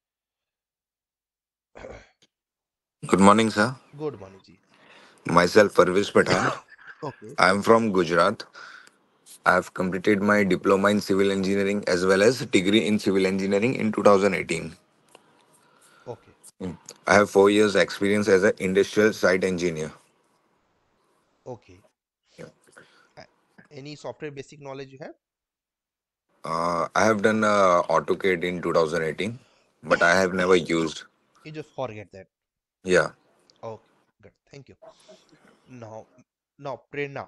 R: Good morning, sir.
A: Good morning, ji.
R: Myself, Parvez Pathan.
A: Okay.
R: I am from Gujarat. I have completed my diploma in civil engineering as well as degree in civil engineering in 2018.
A: Okay.
R: I have 4 years experience as an industrial site engineer.
A: Okay. Any software basic knowledge you have?
R: I have done AutoCAD in 2018, but I have never used.
A: You just forget that.
R: Yeah.
A: Okay, good. Thank you. Now, Prerna.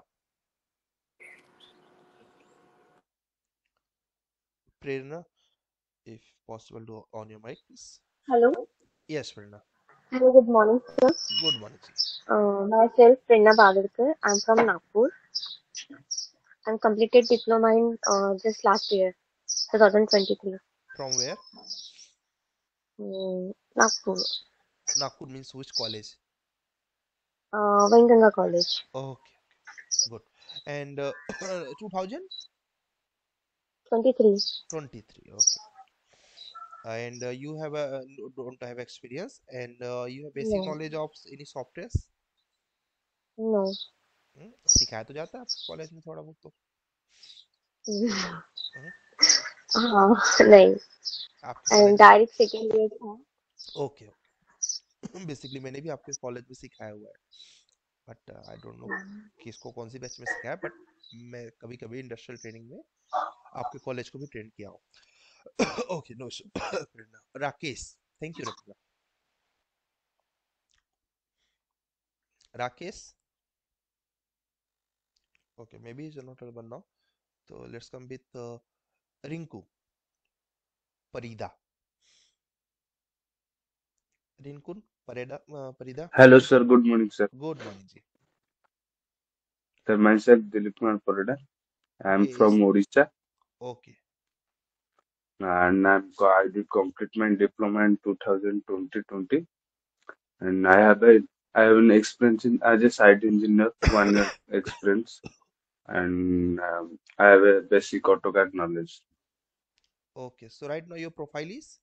A: Prerna, if possible, to on your mic, please.
S: Hello.
A: Yes, Prerna.
S: Hello, good morning, sir.
A: Good morning, ji.
S: Myself, Prerna Badarkar. I'm from Nagpur. I'm completed diploma in just last year, 2023.
A: From where?
S: Nagpur.
A: Nagpur means which college?
S: Vainganga College.
A: Okay, good. And 2000?
S: 23.
A: 23, okay. And you have don't have experience, and you have basic
S: No.
A: knowledge of any softwares?
S: No.
A: सिखाया तो जाता है आपको college में थोड़ा बहुत तो.
S: हाँ नहीं,
A: आपके
S: and
A: college
S: direct second year था।
A: ओके बेसिकली मैंने भी आपके कॉलेज में सिखाया हुआ है, बट आई डोंट नो किसको कौन सी बैच में सिखाया, बट मैं कभी कभी इंडस्ट्रियल ट्रेनिंग में आपके कॉलेज को भी ट्रेन किया हूँ okay no Rakesh, thank you रखना Rakesh, okay maybe he's not available now, so let's come with Rinku Parida, Rinkun Parida.
T: Hello, sir. Good morning, sir.
A: Good morning, ji.
T: Sir, myself Dilip Kumar Parida. I am from Odisha.
A: Okay.
T: And I did complete my diploma in 2020, and I have an experience as a site engineer, 1 year experience, and I have a basic AutoCAD knowledge.
A: Okay, so right now your profile is?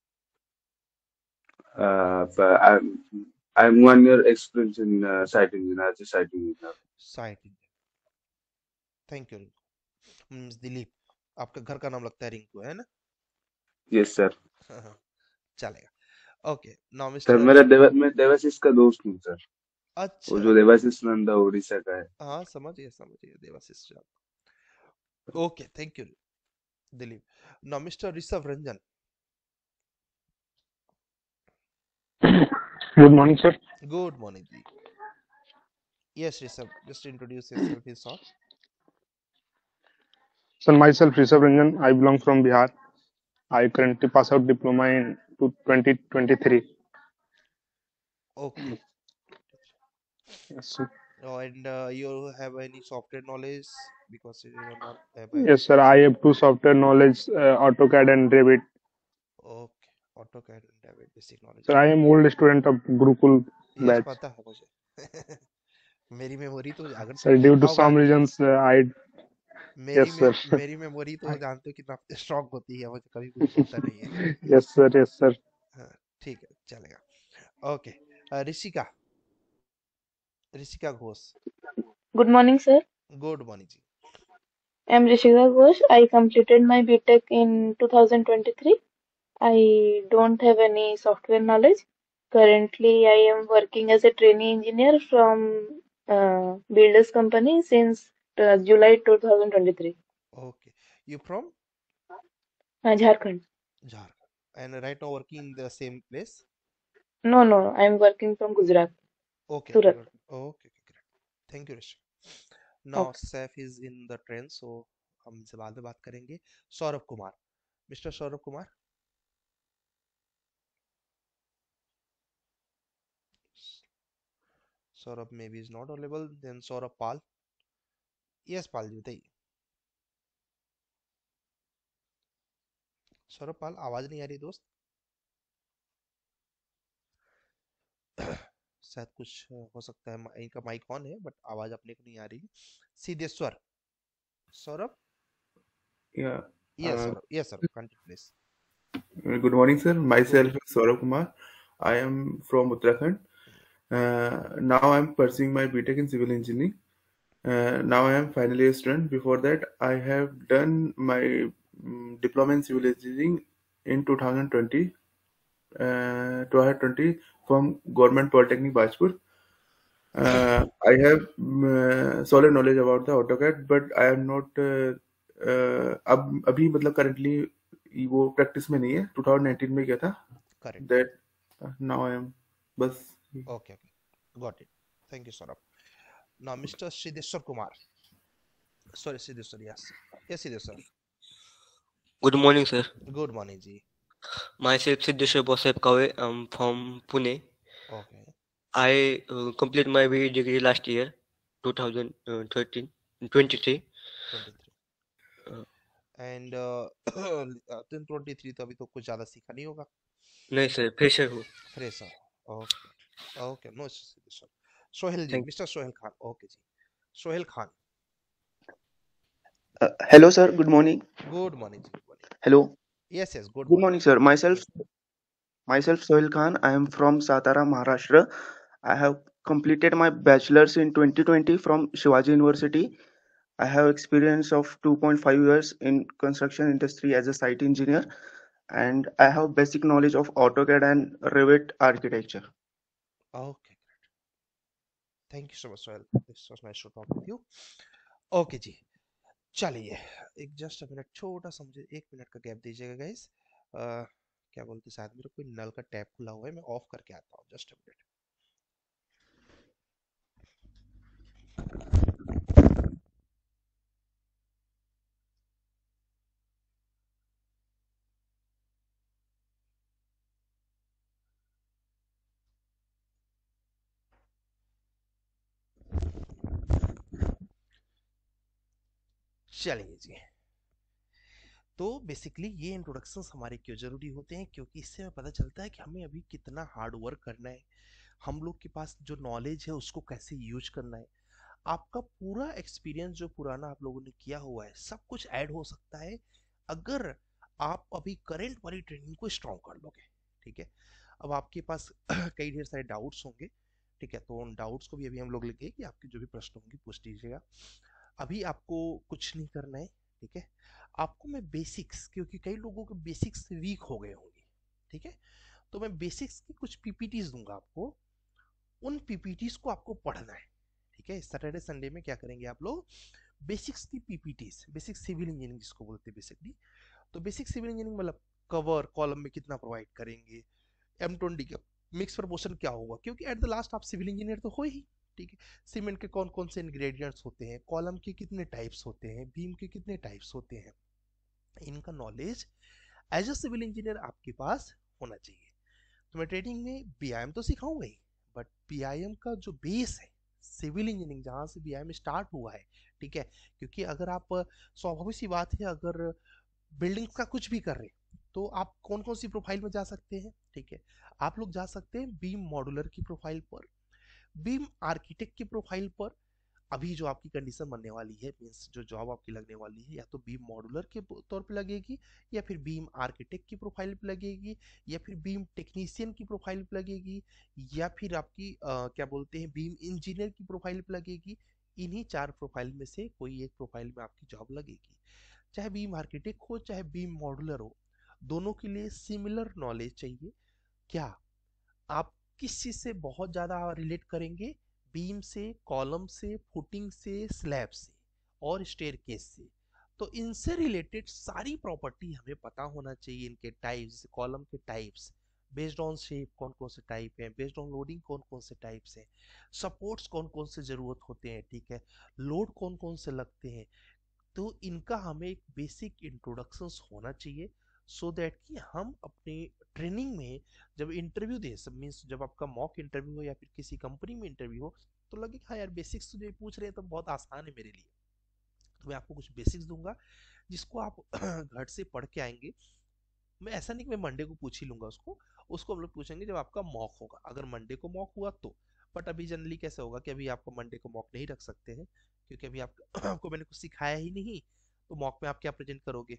T: But I'm 1 year experience in site engineer as a site engineer.
A: Site engineer. Thank you, Rinku. Dilip, आपका घर का नाम लगता है रिंकू है ना?
T: Yes, sir.
A: चलेगा. Okay, now
T: sir मैं देवाशीष का दोस्त हूँ सर.
A: अच्छा.
T: वो जो देवाशीष नंदा उड़ीसा का है.
A: हाँ समझिए Debashish. Okay, thank you, Dilip. Now Mr. Rishabh Ranjan.
U: Good morning, sir.
A: Good morning, ji. Yes, Rishabh, just introduce yourself in short.
U: Sir, myself Rishabh Ranjan. I belong from Bihar. I currently pass out diploma in 2023.
A: Okay.
U: Yes, sir.
A: Oh, and you have any software knowledge because you are not.
U: Yes, sir. I have 2 software knowledge, AutoCAD and Revit.
A: Okay, AutoCAD and Revit basic knowledge.
U: Sir, I am old student of Gurukul
A: Yes,
U: batch.
A: पता है मुझे. मेरी memory तो अगर
U: Sir, due to some reasons, yes, sir.
A: मेरी memory तो जानते हो कितना स्ट्रॉन्ग होती है, मुझे कभी कुछ भूलता नहीं है.
U: Yes, sir. Yes, sir.
A: ठीक है, चलेगा. Okay, Rishika Ghosh.
V: Good morning, sir.
A: Good morning, ji.
V: I am Rishika Ghosh. I completed my BTech in 2023. I don't have any software knowledge. Currently, I am working as a trainee engineer from Builders Company since July 2023.
A: Okay, you from?
V: Jharkhand.
A: Jharkhand. And right now working in the same place?
V: No, I am working from Gujarat.
A: Okay.
V: Surat.
A: Okay, great. Thank you, Rishi. Now Saif is in the train, so हम इनसे बाद में बात करेंगे. Saurabh Kumar, Mr. Saurabh Kumar. Saurabh maybe is not available. Then Saurabh Pal. Yes, Pal जी बताइए. सौरभ पाल, आवाज नहीं आ रही दोस्त. शायद कुछ हो सकता है, इनका माइक ऑन है बट आवाज अपने को नहीं आ रही. Siddheshwar. Saurabh. Yes, sir. Continue, please.
W: Good morning, sir. Myself is Saurabh Kumar. I am from Uttarakhand. Now I am pursuing my BTech in civil engineering. Now I am final year student. Before that, I have done my diploma in civil engineering in 2020 from Government Polytechnic Bajpur. I have solid knowledge about the AutoCAD, but I am not अब अभी मतलब currently वो practice में नहीं है. 2019 में किया था.
A: Correct.
W: That now I am बस.
A: Okay, got it. Thank you, Saurabh. Now Mr. Siddheshwar Kumar. Sorry, Siddheshwar. Yes, Siddheshwar.
X: Good morning, sir.
A: Good morning, ji.
X: Myself Siddheshwar Bosep Kave. I'm from Pune.
A: Okay.
X: I completed my BE degree last year, 2023.
A: 23. And 23 तो अभी तो कुछ ज्यादा सीखा नहीं होगा.
X: नहीं sir, fresher हूँ.
A: Fresher. Okay. No, Sohail ji, Mr. Sohail Khan. Okay जी. Sohail Khan.
Y: Hello, sir. Good morning.
A: Good morning.
Y: Hello.
A: Yes. Good
Y: morning, sir. Myself Sohail Khan. I am from Satara, Maharashtra. I have completed my bachelor's in 2020 from Shivaji University. I have experience of 2.5 years in construction industry as a site engineer, and I have basic knowledge of AutoCAD and Revit architecture.
A: Okay, great. Thank you so much, Sohail. This was nice to talk with you. Okay जी, चलिए एक just minute, छोटा सा मुझे 1 minute का gap दीजिएगा guys. क्या बोलते, शायद मेरा कोई नल का टैप खुला हुआ है, मैं ऑफ करके आता हूँ, जस्ट मिनट। चलिए जी, तो बेसिकली ये इंट्रोडक्शंस हमारे क्यों जरूरी होते हैं, क्योंकि इससे हमें पता चलता है कि हमें अभी कितना हार्ड वर्क करना है, हम लोग के पास जो नॉलेज है उसको कैसे यूज करना है। आपका पूरा एक्सपीरियंस जो पुराना आप लोगों ने किया हुआ है सब कुछ ऐड हो सकता है अगर आप अभी करंट वाली ट्रेनिंग को स्ट्रॉन्ग कर लोगे। ठीक है, अब आपके पास कई ढेर सारे डाउट्स होंगे, ठीक है, तो उन डाउट्स को भी अभी हम लोग लेंगे कि आपके जो भी प्रश्न होंगे पूछ लीजिएगा। अभी आपको कुछ नहीं करना है, ठीक है, आपको मैं बेसिक्स, क्योंकि कई लोगों के बेसिक्स वीक हो गए होंगे, ठीक है, तो मैं बेसिक्स की कुछ पीपीटीज दूंगा आपको, उन पीपीटीज को आपको पढ़ना है। ठीक है, सैटरडे संडे में क्या करेंगे आप लोग, बेसिक्स की पीपीटीज, बेसिक सिविल इंजीनियरिंग जिसको बोलते हैं बेसिकली, तो बेसिक सिविल इंजीनियरिंग मतलब कवर कॉलम में कितना प्रोवाइड करेंगे, M20 का मिक्स प्रपोर्शन क्या होगा, क्योंकि एट द लास्ट आप सिविल इंजीनियर तो हो ही। ठीक है, सीमेंट के कौन कौन से इंग्रेडिएंट्स होते हैं, कॉलम के कितने टाइप्स होते हैं, बीम के कितने टाइप्स होते हैं, इनका knowledge as a civil engineer आपके पास होना चाहिए। तो मैं ट्रेनिंग में बीआईएम तो सिखाऊंगा ही, बट बीआईएम का जो बेस है, सिविल इंजीनियरिंग जहाँ से बीआईएम स्टार्ट हुआ है, ठीक है, क्योंकि अगर आप, स्वाभाविक सी बात है, अगर बिल्डिंग्स का कुछ भी कर रहे तो आप कौन कौन सी प्रोफाइल में जा सकते हैं। ठीक है, आप लोग जा सकते हैं बीम मॉड्यूलर की प्रोफाइल पर, बीम आर्किटेक्ट की प्रोफाइल पर। अभी जो आपकी कंडीशन बनने वाली है, मींस जो जॉब आपकी लगने वाली है, या तो बीम मॉड्यूलर के तौर पे लगेगी, या फिर बीम आर्किटेक्ट की प्रोफाइल पे लगेगी, या फिर बीम टेक्नीशियन की प्रोफाइल पे लगेगी, या फिर आपकी क्या बोलते हैं, बीम इंजीनियर की प्रोफाइल पे लगेगी। इन्हीं 4 प्रोफाइल में से कोई एक प्रोफाइल में आपकी जॉब लगेगी। चाहे बीम आर्किटेक्ट हो चाहे बीम मॉड्यूलर हो, दोनों के लिए सिमिलर नॉलेज चाहिए। क्या आप किस चीज से बहुत ज्यादा रिलेट करेंगे, बीम से, कॉलम से, फुटिंग से, स्लैब से और स्टेयरकेस से, तो इनसे रिलेटेड सारी प्रॉपर्टी हमें पता होना चाहिए। इनके टाइप्स, कॉलम के टाइप्स बेस्ड ऑन शेप कौन कौन से टाइप हैं, बेस्ड ऑन लोडिंग कौन कौन से टाइप्स हैं, सपोर्ट्स कौन कौन से जरूरत होते हैं, ठीक है, लोड कौन कौन से लगते हैं, तो इनका हमें एक बेसिक इंट्रोडक्शंस होना चाहिए, सो दैट कि हम अपने ट्रेनिंग में जब इंटरव्यू दे, सब मीन्स जब आपका मॉक इंटरव्यू हो या फिर किसी कंपनी में इंटरव्यू हो, तो लगे हाँ यार बेसिक्स तो जो पूछ रहे हैं तो बहुत आसान है मेरे लिए। तो मैं आपको कुछ बेसिक्स दूंगा जिसको आप घर से पढ़ के आएंगे। मैं ऐसा नहीं कि मैं मंडे को पूछ ही लूंगा उसको, उसको हम लोग पूछेंगे जब आपका मॉक होगा, अगर मंडे को मॉक हुआ तो। बट अभी जनरली कैसे होगा कि अभी आपको मंडे को मॉक नहीं रख सकते हैं, क्योंकि अभी आप आपको मैंने कुछ सिखाया ही नहीं, तो मॉक में आप क्या प्रेजेंट करोगे।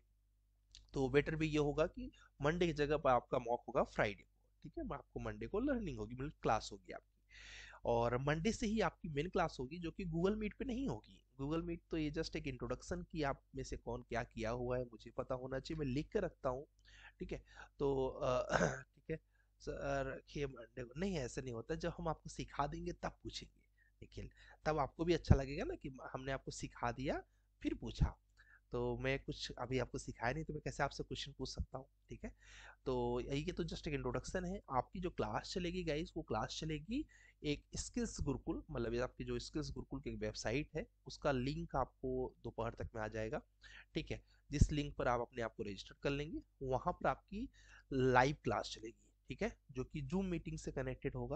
A: तो बेटर भी ये होगा कि मंडे की जगह पर आपका मॉक होगा फ्राइडे को। ठीक है, आपको मंडे को लर्निंग होगी, मतलब क्लास होगी आपकी, और मंडे से ही आपकी मेन क्लास होगी, जो कि गूगल मीट पे नहीं होगी। गूगल मीट तो ये जस्ट एक इंट्रोडक्शन की आप में से कौन क्या किया हुआ है मुझे पता होना चाहिए, मैं लिख के रखता हूँ। ठीक है, तो ठीक है सर, रखिए मंडे को नहीं, ऐसे नहीं होता, जब हम आपको सिखा देंगे तब पूछेंगे निखिल, तब आपको भी अच्छा लगेगा ना कि हमने आपको सिखा दिया फिर पूछा। तो मैं कुछ अभी आपको सिखाया नहीं तो मैं कैसे आपसे क्वेश्चन पूछ सकता हूँ। ठीक है, तो ये तो जस्ट एक इंट्रोडक्शन है। आपकी जो क्लास चलेगी गाइस, वो क्लास चलेगी एक स्किल्स गुरुकुल, मतलब आपकी जो स्किल्स गुरुकुल की वेबसाइट है उसका लिंक आपको दोपहर तक में आ जाएगा। ठीक है, जिस लिंक पर आप अपने आप को रजिस्टर कर लेंगे, वहां पर आपकी लाइव क्लास चलेगी। ठीक है, जो कि जूम मीटिंग से कनेक्टेड होगा,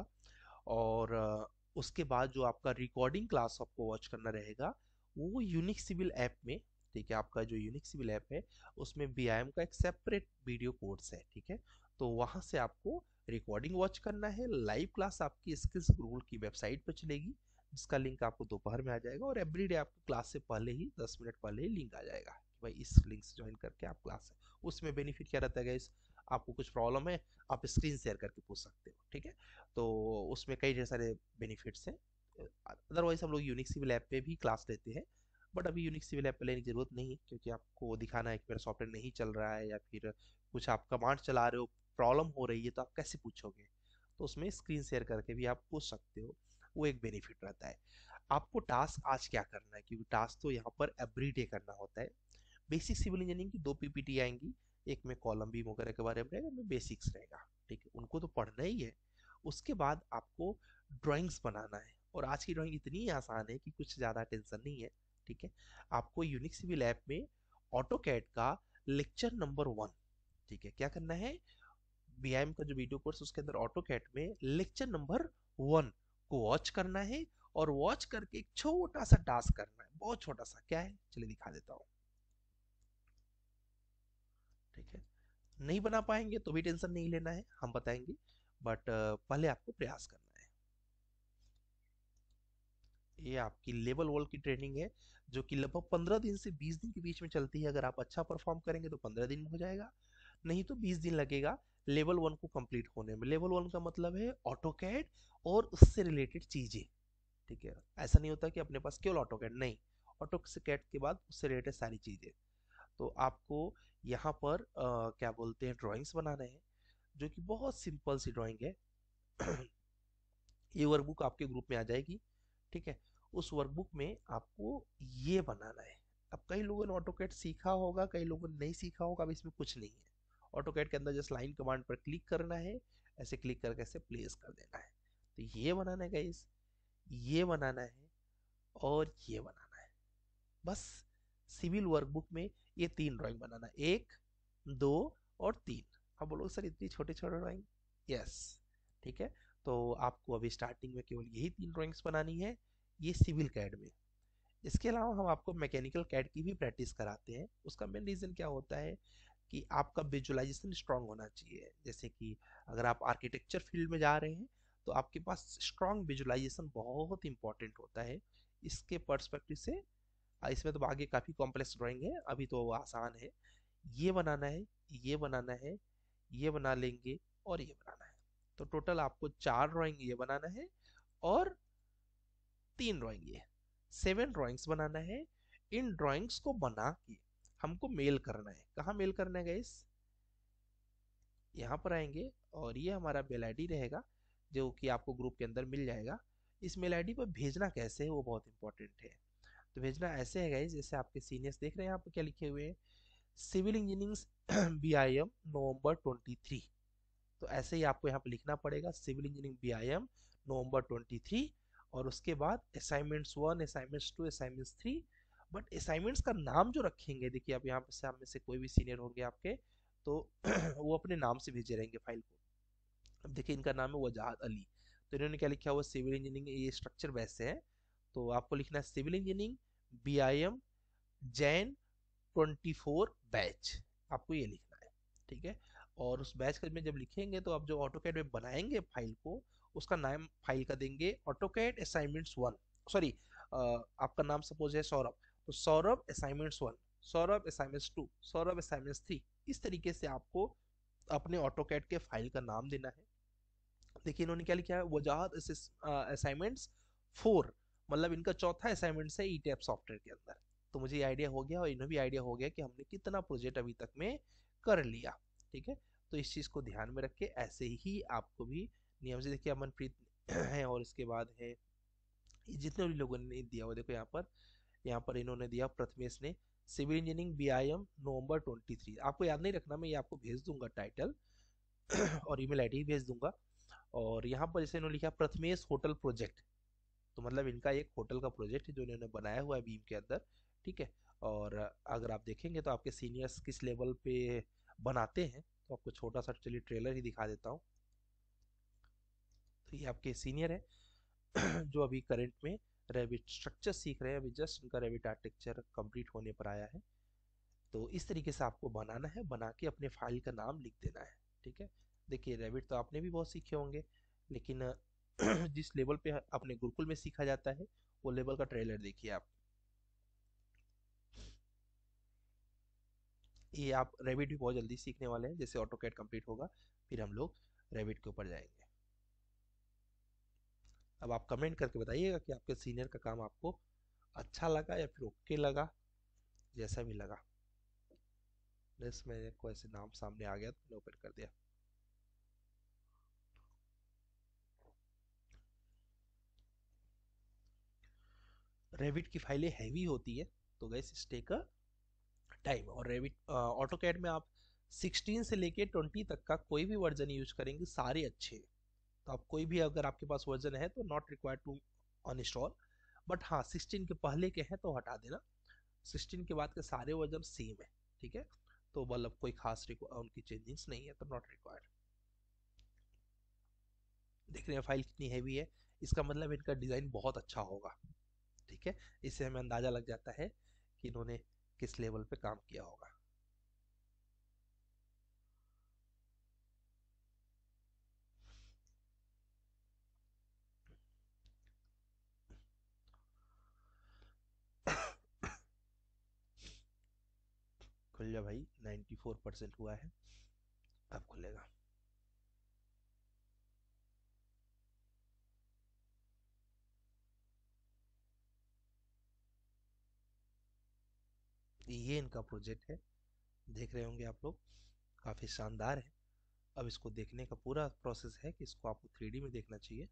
A: और उसके बाद जो आपका रिकॉर्डिंग क्लास आपको वॉच करना रहेगा वो यूनिक सिविल ऐप में। ठीक है, आपका जो यूनिक सिविल ऐप है उसमें बीआईएम का एक सेपरेट वीडियो कोर्स है। ठीक है, तो वहां से आपको रिकॉर्डिंग वॉच करना है। लाइव क्लास आपकी स्किल्स गुरुकुल की वेबसाइट पर चलेगी, जिसका लिंक आपको दोपहर में आ जाएगा, और एवरीडे आपको क्लास से पहले ही 10 मिनट पहले ही लिंक आ जाएगा कि भाई इस लिंक से ज्वाइन करके आप क्लास है। उसमें बेनिफिट क्या रहता है गाइस, आपको कुछ प्रॉब्लम है आप स्क्रीन शेयर करके पूछ सकते हो। ठीक है, तो उसमें कई ढेर सारे बेनिफिट्स हैं। अदरवाइज हम लोग यूनिक सिविल ऐप पे भी क्लास लेते हैं, बट अभी यूनिक सिविल ऐप लेने की जरूरत नहीं है, क्योंकि आपको दिखाना है कि मेरा सॉफ्टवेयर नहीं चल रहा है या फिर कुछ आप कमांड चला रहे हो, प्रॉब्लम हो रही है, तो आप कैसे पूछोगे? तो उसमें स्क्रीन शेयर करके भी आप पूछ सकते हो, वो एक बेनिफिट रहता है। आपको टास्क आज क्या करना है, क्योंकि टास्क तो यहाँ पर एवरीडे करना होता है। बेसिक सिविल इंजीनियरिंग की 2 पीपीटी आएंगी, एक में कॉलम बीम वगैरह के बारे में रहेगा, में बेसिक्स रहेगा, ठीक है, उनको तो पढ़ना ही है। उसके बाद आपको ड्राइंग्स बनाना है, और आज की ड्राइंग इतनी आसान है कि कुछ ज़्यादा टेंशन नहीं है, ठीक है। आपको यूनिक सिविल ऐप में ऑटो कैड का लेक्चर नंबर 1, ठीक है, क्या करना है, बीआईएम का जो वीडियो कोर्स उसके अंदर ऑटो कैड में लेक्चर नंबर 1 को वॉच करना है, और वॉच करके एक छोटा सा टास्क करना है, बहुत छोटा सा, क्या है चलिए दिखा देता हूँ, ठीक है। नहीं बना पाएंगे तो भी टेंशन नहीं लेना है, हम बताएंगे, बट पहले आपको प्रयास करना है। ये आपकी लेवल 1 की ट्रेनिंग है, जो कि लगभग 15 दिन से 20 दिन के बीच में चलती है। अगर आप अच्छा परफॉर्म करेंगे तो 15 दिन में हो जाएगा, नहीं तो 20 दिन लगेगा लेवल 1 को कंप्लीट होने में। लेवल 1 का मतलब है ऑटो कैड और उससे रिलेटेड चीजें, ठीक है। ऐसा नहीं होता कि अपने पास केवल ऑटो कैड, नहीं, ऑटो कैड के बाद उससे रिलेटेड सारी चीजें। तो आपको यहाँ पर क्या बोलते हैं, ड्राइंग्स बनाना है, जो कि बहुत सिंपल सी ड्राइंग है। ये वर्कबुक आपके ग्रुप में आ जाएगी, ठीक है। उस वर्कबुक में आपको ये बनाना है। अब कई लोगों ने ऑटोकैड सीखा होगा, कई लोगों ने नहीं सीखा होगा, अब इसमें कुछ नहीं है। ऑटोकैड के अंदर जस्ट लाइन कमांड पर क्लिक करना है, ऐसे क्लिक करके ऐसे प्लेस कर देना है। तो ये बनाना है गाइस, ये बनाना है, और ये बनाना है, बस। सिविल वर्कबुक में ये 3 ड्राइंग बनाना है, 1, 2 और 3। अब बोलो सर इतनी छोटे छोटे ड्राइंग, यस, ठीक है। तो आपको अभी स्टार्टिंग में केवल यही 3 ड्राइंग्स बनानी है, ये सिविल कैड में। इसके अलावा हम आपको मैकेनिकल कैड की भी प्रैक्टिस कराते हैं। उसका मेन रीज़न क्या होता है कि आपका विजुअलाइजेशन स्ट्रांग होना चाहिए। जैसे कि अगर आप आर्किटेक्चर फील्ड में जा रहे हैं तो आपके पास स्ट्रांग विजुअलाइजेशन बहुत इंपॉर्टेंट होता है। इसके पर्सपेक्टिव से इसमें तो आगे काफ़ी कॉम्प्लेक्स ड्राइंग है, अभी तो वो आसान है। ये बनाना है, ये बनाना है, ये बना लेंगे, और ये बनाना है। तो टोटल आपको 4 ड्राइंग ये बनाना है, और 3 ड्राइंग ये, 7 ड्राइंग्स बनाना है। इन ड्राइंग्स को बना के हमको मेल करना है। कहाँ मेल करना है गाइस? यहाँ पर आएंगे, और ये हमारा मेल आईडी रहेगा, जो कि आपको ग्रुप के अंदर मिल जाएगा। इस मेल आईडी पर भेजना कैसे है वो बहुत इंपॉर्टेंट है। तो भेजना ऐसे है गाइस, जैसे आपके सीनियर्स देख रहे हैं यहाँ पर क्या लिखे हुए हैं, सिविल इंजीनियरिंग BIM नवंबर 23। तो ऐसे ही आपको यहाँ पे लिखना पड़ेगा, सिविल इंजीनियरिंग BIM नवंबर 23, और उसके बाद assignments 1, assignments 2, assignments 3। But assignments का नाम जो रखेंगे, देखिए अब यहाँ पे सामने से कोई भी सीनियर होंगे आपके, तो वो अपने नाम से भेजे रहेंगे फाइल को। अब देखिए इनका नाम है वजाहत अली, तो इन्होंने क्या लिखा हुआ, सिविल इंजीनियरिंग, ये स्ट्रक्चर वैसे है। तो आपको लिखना है civil engineering BIM Jain 24 batch, आपको ये लिखना है, ठीक है। और उस बैच में जब लिखेंगे तो आप जो ऑटोकैड में बनाएंगे फाइल को, उसका नाम फाइल का देंगे ऑटोकैड असाइनमेंट्स 1, सॉरी आपका नाम सपोज है सौरभ, तो Saurabh assignments 1, Saurabh assignments 2, Saurabh assignments 3। इस तरीके से आपको अपने ऑटोकैड के फाइल का नाम देना है। देखिए इन्होंने क्या लिखा है, वजाहत असाइनमेंट्स 4, मतलब इनका चौथा असाइनमेंट है ईटैप सॉफ्टवेयर के अंदर। तो मुझे आइडिया हो गया, और इन्हें भी आइडिया हो गया कि हमने कितना प्रोजेक्ट अभी तक में कर लिया, ठीक है। तो इस चीज़ को ध्यान में रख के ऐसे ही आपको भी नियम से, देखिए अमनप्रीत है, और इसके बाद है जितने भी लोगों ने दिया हुआ, देखो यहाँ पर इन्होंने दिया, प्रथमेश ने सिविल इंजीनियरिंग BIM नवंबर 23। आपको याद नहीं रखना, मैं ये आपको भेज दूंगा टाइटल और ईमेल आईडी भेज दूंगा। और यहाँ पर जैसे इन्होंने लिखा प्रथमेश होटल प्रोजेक्ट, तो मतलब इनका एक होटल का प्रोजेक्ट है जो इन्होंने बनाया हुआ है बीम के अंदर, ठीक है। और अगर आप देखेंगे तो आपके सीनियर्स किस लेवल पे बनाते हैं, तो आपको छोटा सा चलिए ट्रेलर ही दिखा देता हूँ। तो ये आपके सीनियर है जो अभी करंट में रेविट स्ट्रक्चर सीख रहे हैं, अभी जस्ट इनका रेविट आर्किटेक्चर कंप्लीट होने पर आया है। तो इस तरीके से आपको बनाना है, बना के अपने फाइल का नाम लिख देना है, ठीक है। देखिए रेविट तो आपने भी बहुत सीखे होंगे, लेकिन जिस लेवल पे अपने गुरुकुल में सीखा जाता है वो लेवल का ट्रेलर देखिए आप। ये आप रेविट भी बहुत जल्दी सीखने वाले हैं, जैसे ऑटोकैड कंप्लीट होगा फिर हम लोग रेविट के ऊपर जाएंगे। अब आप कमेंट करके बताइएगा कि आपके सीनियर का काम आपको अच्छा लगा या फिर ओके लगा, जैसा भी लगा। बस मेरे को ऐसे नाम सामने आ गया तो मैंने ओपन कर दिया। रेविट की फाइलें हैवी होती है तो गाइस टेक अ टाइम। और रेविट ऑटोकैड में आप 16 से लेके 20 तक का कोई भी वर्जन यूज करेंगे सारे अच्छे हैं। तो आप कोई भी अगर आपके पास वर्जन है तो not required to uninstall, but हाँ 16 के पहले के हैं तो हटा देना, 16 के बाद के सारे वर्जन सेम है, ठीक है। तो मतलब कोई खास उनकी चेंजिंग्स नहीं है तो नॉट रिक्वायर्ड। देख रहे हैं फाइल कितनी हैवी है, इसका मतलब इनका डिजाइन बहुत अच्छा होगा, ठीक है। इससे हमें अंदाजा लग जाता है कि इन्होंने किस लेवल पे काम किया होगा। खुल जा भाई, 94% हुआ है, अब खुलेगा। ये इनका प्रोजेक्ट है, देख रहे होंगे आप लोग, काफी शानदार है। अब इसको देखने का पूरा प्रोसेस है कि इसको आपको 3D में देखना चाहिए।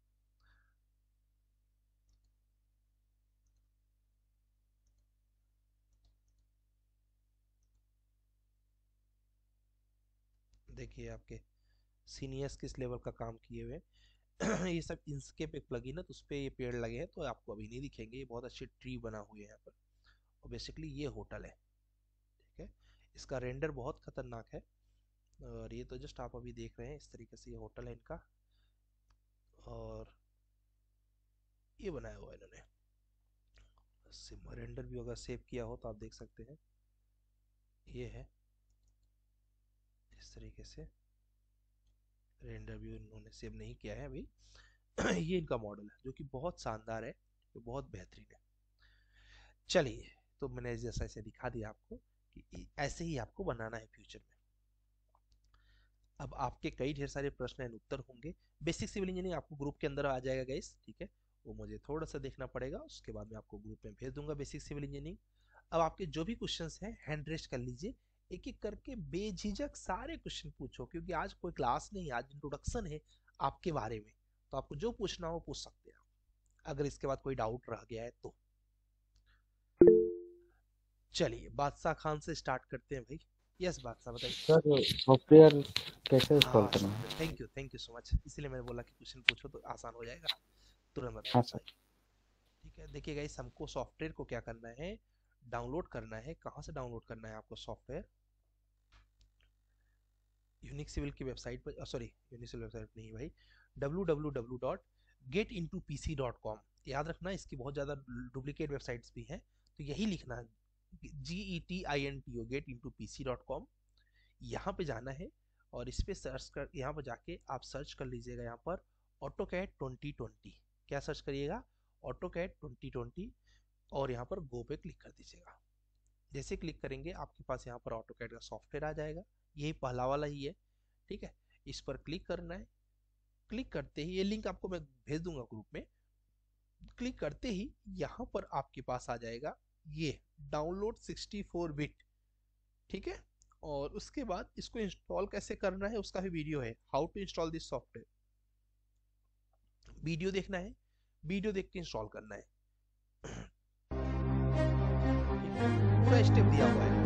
A: देखिए आपके सीनियर्स किस लेवल का काम किए हुए ये सब इंस्केप एक प्लगइन है तो उस पर ये पेड़ लगे हैं तो आपको अभी नहीं दिखेंगे, ये बहुत अच्छे ट्री बना हुए हैं यहाँ पर। और बेसिकली ये होटल है, ठीक है। इसका रेंडर बहुत खतरनाक है और ये तो जस्ट आप अभी देख रहे हैं, इस तरीके से ये होटल है इनका। और ये बनाया हुआ है इन्होंने, सिम रेंडर भी अगर सेव किया हो तो आप देख सकते हैं, ये है इस तरीके से। रेंडर भी इन्होंने सेव नहीं किया है अभी ये इनका मॉडल है जो कि बहुत शानदार है, जो बहुत बेहतरीन है। चलिए, तो मैंने जैसा ऐसे दिखा दिया आपको कि ऐसे ही आपको बनाना है फ्यूचर में। अब आपके कई ढेर सारे प्रश्न एंड उत्तर होंगे। बेसिक सिविल इंजीनियरिंग आपको ग्रुप के अंदर आ जाएगा गाइस, ठीक है। वो मुझे थोड़ा सा देखना पड़ेगा, उसके बाद मैं आपको ग्रुप में भेज दूंगा बेसिक सिविल इंजीनियरिंग। अब आपके जो भी क्वेश्चंस हैं हैंड रेस्ट कर लीजिए, एक एक करके बेझिझक सारे क्वेश्चन पूछो, क्योंकि आज कोई क्लास नहीं, आज इंट्रोडक्शन है आपके बारे में। तो आपको जो पूछना हो पूछ सकते हैं, अगर इसके बाद कोई डाउट रह गया है तो। चलिए बादशाह खान से स्टार्ट करते हैं भाई। यस बादशाह बताइए।
B: सर सॉफ्टवेयर कैसे इंस्टॉल
A: हाँ
B: करना है?
A: थैंक यू सो मच, इसलिए मैंने बोला कि क्वेश्चन पूछो तो आसान हो जाएगा, तुरंत बता
B: हाँ
A: दूंगा।
B: सर।
A: ठीक है, देखिए गाइस हमको सॉफ्टवेयर को क्या करना है, डाउनलोड करना है। कहाँ से डाउनलोड करना है आपको सॉफ्टवेयर? यूनिक सिविल की वेबसाइट पर, सॉरी यूनिक सिविल वेबसाइट नहीं भाई, www.getintopc.com। याद रखना, इसकी बहुत ज़्यादा डुप्लीकेट वेबसाइट्स भी हैं, तो यही लिखना है GETINTO getintopc.com। यहाँ पे जाना है और इस पे सर्च कर, यहाँ पर जाके आप सर्च कर लीजिएगा, यहाँ पर AutoCAD 2020। क्या सर्च करिएगा? AutoCAD 2020 और यहाँ पर गो पे क्लिक कर दीजिएगा। जैसे क्लिक करेंगे आपके पास यहाँ पर AutoCAD का सॉफ्टवेयर आ जाएगा, यही पहला वाला ही है, ठीक है। इस पर क्लिक करना है, क्लिक करते ही ये लिंक आपको मैं भेज दूंगा ग्रुप में। क्लिक करते ही यहाँ पर आपके पास आ जाएगा ये डाउनलोड 64 बिट, ठीक है। और उसके बाद इसको इंस्टॉल कैसे करना है उसका भी वीडियो है, how to install this software. Video देखना है, वीडियो देख के इंस्टॉल करना है, पूरा स्टेप दिया हुआ है,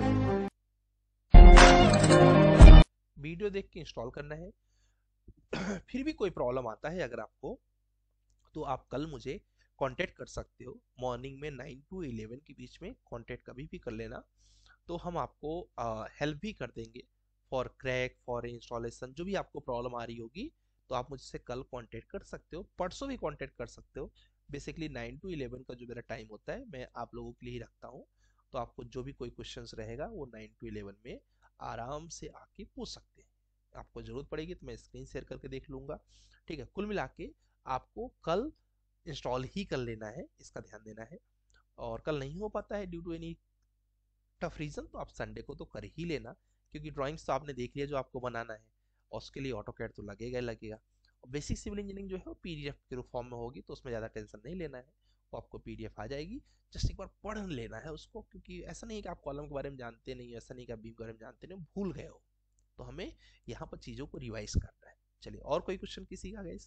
A: वीडियो देख के इंस्टॉल करना है। फिर भी कोई प्रॉब्लम आता है अगर आपको, तो आप कल मुझे कांटेक्ट कर सकते हो, मॉर्निंग में 9 to 11 के बीच में कांटेक्ट कभी भी कर लेना, तो हम आपको हेल्प भी कर देंगे फॉर क्रैक, फॉर इंस्टॉलेशन। जो भी आपको प्रॉब्लम आ रही होगी तो आप मुझसे कल कांटेक्ट कर सकते हो, परसों भी कांटेक्ट कर सकते हो। बेसिकली 9 to 11 का जो मेरा टाइम होता है मैं आप लोगों के लिए ही रखता हूँ, तो आपको जो भी कोई क्वेश्चंस रहेगा वो 9 to 11 में आराम से आके पूछ सकते हैं। आपको जरूरत पड़ेगी तो मैं स्क्रीन शेयर करके देख लूंगा, ठीक है। कुल मिला के आपको कल इंस्टॉल ही कर लेना है, इसका ध्यान देना है। और कल नहीं हो पाता है due to any tough reason तो आप संडे को तो कर ही लेना, क्योंकि ड्राइंग्स तो आपने देख लिया जो आपको बनाना है, और उसके लिए AutoCAD तो लगेगा ही लगेगा। और बेसिक सिविल इंजीनियरिंग जो है वो PDF के रूप फॉर्म में होगी, तो उसमें ज़्यादा टेंशन नहीं लेना है। वो आपको PDF आ जाएगी, जस्ट एक बार पढ़ लेना है उसको, क्योंकि ऐसा नहीं है कि आप कॉलम के बारे में जानते नहीं, ऐसा नहीं कि आप बीम के बारे में जानते नहीं, भूल गए हो, तो हमें यहाँ पर चीजों को रिवाइज करना है। चलिए, और कोई क्वेश्चन किसी का गाइस?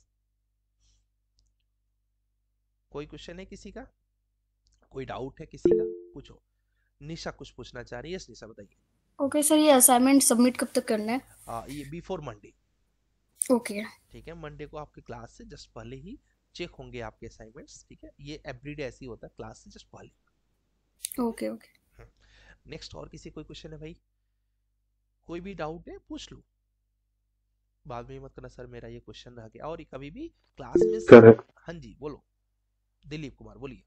A: कोई क्वेश्चन है किसी का? कोई डाउट है किसी का? पूछो। निशा कुछ पूछना चाह रही है। यस निशा बताइए।
O: ओके सर, ये असाइनमेंट सबमिट कब तक करना है?
A: ये बिफोर मंडे।
O: ओके
A: ठीक है, मंडे को आपकी क्लास से जस्ट पहले ही चेक होंगे आपके असाइनमेंट्स। ठीक है, ये एवरीडे ऐसे ही होता है, क्लास से जस्ट पहले।
O: Okay okay.
A: नेक्स्ट, और किसी कोई क्वेश्चन है भाई? कोई भी डाउट है पूछ लो, बाद में मत करना सर मेरा ये क्वेश्चन रह गया। और कभी भी क्लास में हाँ जी बोलो, दिलीप कुमार बोलिए।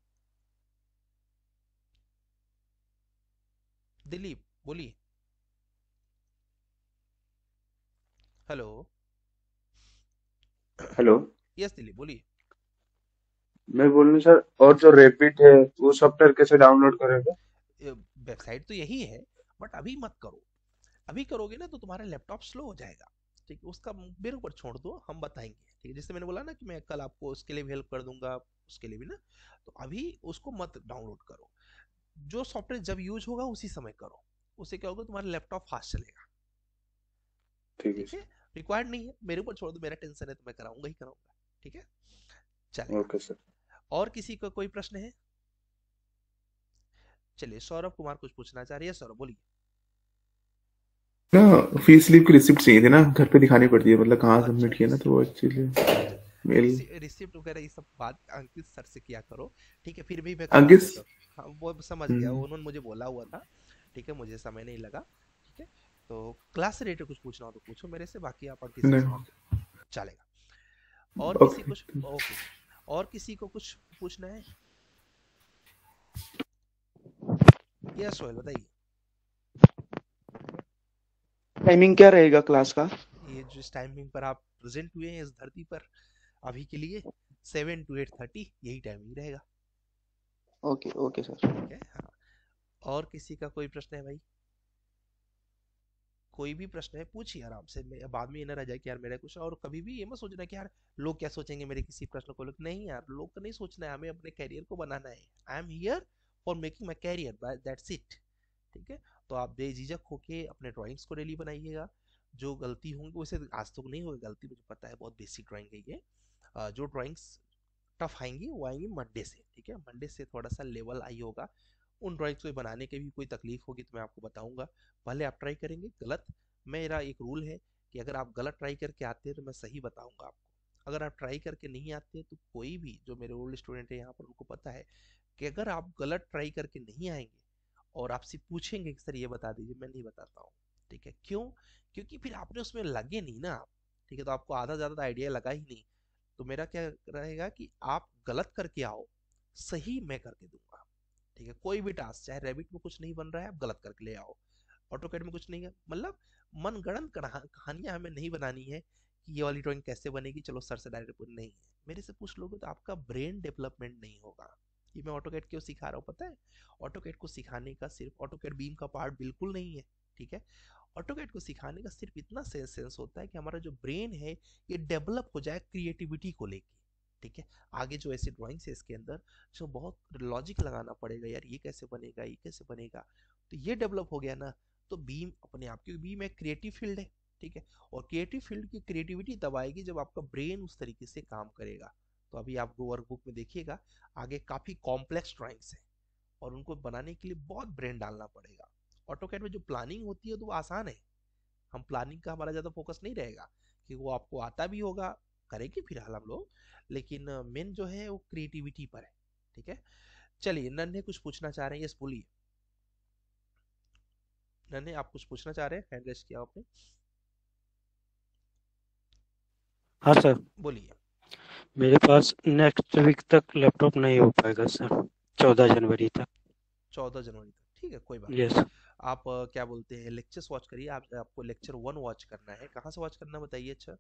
A: दिलीप बोलिए। Hello
T: hello.
A: यस दिलीप बोलिए।
T: मैं बोल रहा हूँ सर, और जो रैपिड है वो सॉफ्टवेयर कैसे डाउनलोड करेंगे?
A: वेबसाइट तो यही है, बट अभी मत करो। अभी करोगे ना तो तुम्हारा लैपटॉप स्लो हो जाएगा। ठीक है, उसका मेरे ऊपर छोड़ दो, हम बताएंगे। ठीक है, जैसे मैंने बोला ना कि मैं कल आपको उसके लिए भी हेल्प कर दूंगा, उसके लिए भी ना, तो अभी उसको मत डाउनलोड करो। जो सॉफ्टवेयर जब यूज होगा उसी समय करो, उससे क्या होगा, तुम्हारा लैपटॉप फास्ट चलेगा। ठीक है, रिक्वायर्ड नहीं है, मेरे ऊपर छोड़ दो, मेरा टेंशन है तो मैं कराऊंगा ही कराऊंगा। ठीक है, चलिए।
T: Okay sir.
A: और किसी का कोई प्रश्न है? चलिए, सौरभ कुमार कुछ पूछना चाह रही है। सौरभ बोलिए।
W: ना फीस स्लिप की रिसिप्ट चाहिए थी ना, घर पे दिखानी पड़ती है, मतलब कहाँ सबमिट किया ना, तो वो एक्चुअली मेल
A: रिसिप्ट वगैरह ये सब बात अंकित सर से किया करो। ठीक है, फिर भी मैं
W: अंकित
A: हाँ वो समझ गया, उन्होंने मुझे बोला हुआ था। ठीक है, मुझे समय नहीं लगा। ठीक है, तो क्लास से रिलेटेड कुछ पूछना हो तो पूछो मेरे से, बाकी आप अंकित सर से चलेगा। और किसी कुछ ओके, और किसी को कुछ पूछना है? यस सोहेल बताइए।
Y: टाइमिंग क्या रहेगा क्लास का?
A: ये जिस टाइमिंग पर आप प्रेजेंट हुए हैं इस धरती पर अभी के लिए 7 to 8:30 यही टाइमिंग रहेगा।
Y: Okay okay sir.
A: ठीक है, हाँ। और किसी का कोई प्रश्न है भाई? कोई भी प्रश्न है पूछिए आराम से, मैं बाद में ये ना रह जाए कि यार मेरा कुछ। और कभी भी ये मत सोचना कि यार लोग क्या सोचेंगे मेरे किसी प्रश्न को। नहीं यार, लोग को नहीं सोचना है, हमें अपने कैरियर को बनाना है। I am here for making my career, that's it. ठीक है, तो आप बेझिझक होके अपने ड्राइंग्स को डेली बनाइएगा। जो गलती होंगी वैसे आज तक नहीं होगी गलती, मुझे पता है, बहुत बेसिक ड्राइंग है ये। जो ड्राइंग्स टफ आएंगी वो आएंगी मंडे से। ठीक है, मंडे से थोड़ा सा लेवल आई होगा। उन ड्राइंग्स को बनाने के भी कोई तकलीफ होगी तो मैं आपको बताऊंगा। पहले आप ट्राई करेंगे, गलत, मेरा एक रूल है कि अगर आप गलत ट्राई करके आते हैं तो मैं सही बताऊंगा आपको। अगर आप ट्राई करके नहीं आते तो कोई भी जो मेरे ओल्ड स्टूडेंट है यहाँ पर उनको पता है कि अगर आप गलत ट्राई करके नहीं आएंगे और आपसे पूछेंगे कि सर ये बता दीजिए, मैं नहीं बताता हूँ। ठीक है, क्यों? क्योंकि फिर आपने उसमें लगे नहीं ना आप। ठीक है, तो आपको आधा ज्यादा आइडिया लगा ही नहीं। तो मेरा क्या रहेगा कि आप गलत करके आओ, सही मैं करके दूंगा। ठीक है, कोई भी टास्क, चाहे रैबिट में कुछ नहीं बन रहा है आप गलत करके ले आओ, ऑटोकैड में कुछ नहीं है, मतलब मनगढ़ंत कहानियां हमें नहीं बनानी है कि ये वाली ड्राइंग कैसे बनेगी, चलो सर से डायरेक्ट नहीं है। मेरे से पूछ लोगे तो आपका ब्रेन डेवलपमेंट नहीं होगा। ये मैं ऑटोकैड क्यों सिखा रहा हूँ पता है? ऑटोकैड को सिखाने का सिर्फ ऑटोकैड बीम का पार्ट बिल्कुल नहीं है। ठीक है, ऑटोकैड को सिखाने का सिर्फ इतना सेंस होता है कि हमारा जो ब्रेन है ये डेवलप हो जाए क्रिएटिविटी को लेके। ठीक है, आगे जो ऐसे ड्राइंग्स है इसके अंदर जो बहुत लॉजिक लगाना पड़ेगा, यार ये कैसे बनेगा, ये कैसे बनेगा, तो ये डेवलप हो गया ना तो बीम अपने आप, क्योंकि बीम एक क्रिएटिव फील्ड है। ठीक है, और क्रिएटिव फील्ड की क्रिएटिविटी तब आएगी जब आपका ब्रेन उस तरीके से काम करेगा। तो अभी आप वर्कबुक में देखिएगा आगे काफी कॉम्प्लेक्स ड्राइंग्स है और उनको बनाने के लिए बहुत ब्रेन डालना पड़ेगा। ऑटोकैड में जो प्लानिंग होती है तो वो आसान है, हम प्लानिंग का हमारा ज्यादा फोकस नहीं रहेगा कि वो आपको आता भी होगा, करेंगे फिलहाल हम लोग, लेकिन मेन जो है वो क्रिएटिविटी पर है। ठीक है, चलिए नन्हे कुछ पूछना चाह रहे हैं? यस बोलिए नन्हे, आप कुछ पूछना चाह रहे हैं? हैंड रेज किया आपने।
L: हाँ सर
A: बोलिए।
L: मेरे पास नेक्स्ट वीक तक लैपटॉप नहीं हो पाएगा सर, 14 जनवरी तक।
A: 14 जनवरी तक, ठीक है कोई बात
L: यस
A: नहीं। आप क्या बोलते हैं, लेक्चर्स वॉच करिए। आपको लेक्चर 1 वॉच करना है, कहाँ से वॉच करना बताइए? अच्छा,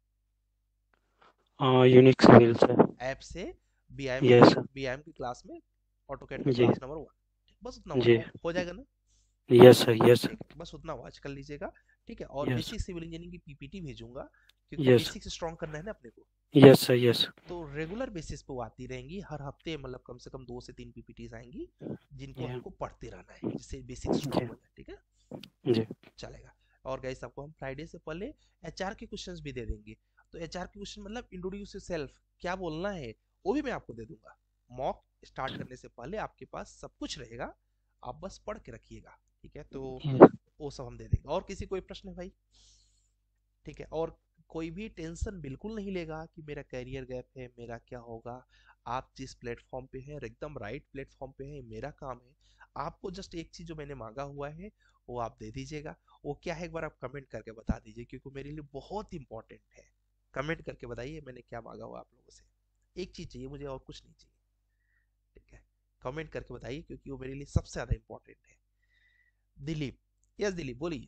L: यूनिक्स व्हील सर,
A: ऐप से बीआईएम
L: यस
A: बीआईएम की क्लास में, ऑटोकैड में
L: जी
A: क्लास नंबर 1, बस उतना
L: जी
A: हो जाएगा ना?
L: यस सर यस
A: ठीक है, बस उतना वॉच कर लीजिएगा। ठीक है, और
L: यस
A: बेसिक सिविल इंजीनियरिंग की पीपीटी भेजूंगा क्योंकि
L: यस
A: बेसिक स्ट्रॉन्ग करना है ना अपने को।
L: यस सर यस
A: तो रेगुलर बेसिस पे वो आती रहेंगी, हर हफ्ते मतलब कम से कम 2 से 3 पीपीटीज आएंगी जिनको आपको पढ़ते रहना है, जिससे बेसिक स्ट्रॉन्ग हो जाए। ठीक है
L: जी
A: चलेगा। और गाइस आपको हम फ्राइडे से पहले एचआर के क्वेश्चंस भी दे देंगे। तो एचआर के क्वेश्चन मतलब इंट्रोड्यूस योरसेल्फ, क्या बोलना है, वो भी मैं आपको दे दूंगा। मॉक स्टार्ट करने से पहले आपके पास सब कुछ रहेगा, आप बस पढ़ के रखिएगा। ठीक है, तो वो सब हम दे देंगे। और किसी कोई प्रश्न है भाई? ठीक है, और कोई भी टेंशन बिल्कुल नहीं लेगा कि मेरा कैरियर गैप है, मेरा क्या होगा। आप जिस प्लेटफॉर्म पे हैं एकदम राइट प्लेटफॉर्म पे हैं, मेरा काम है आपको जस्ट एक चीज जो मैंने मांगा हुआ है वो आप दे दीजिएगा। वो क्या है एक बार आप कमेंट करके बता दीजिए, क्योंकि मेरे लिए बहुत इंपॉर्टेंट है। कमेंट करके बताइए मैंने क्या मांगा हुआ आप लोगों से। एक चीज चाहिए मुझे और कुछ नहीं चाहिए। ठीक है, कमेंट करके बताइए क्योंकि वो मेरे लिए सबसे ज्यादा इंपॉर्टेंट है। दिलीप, यस दिलीप बोलिए।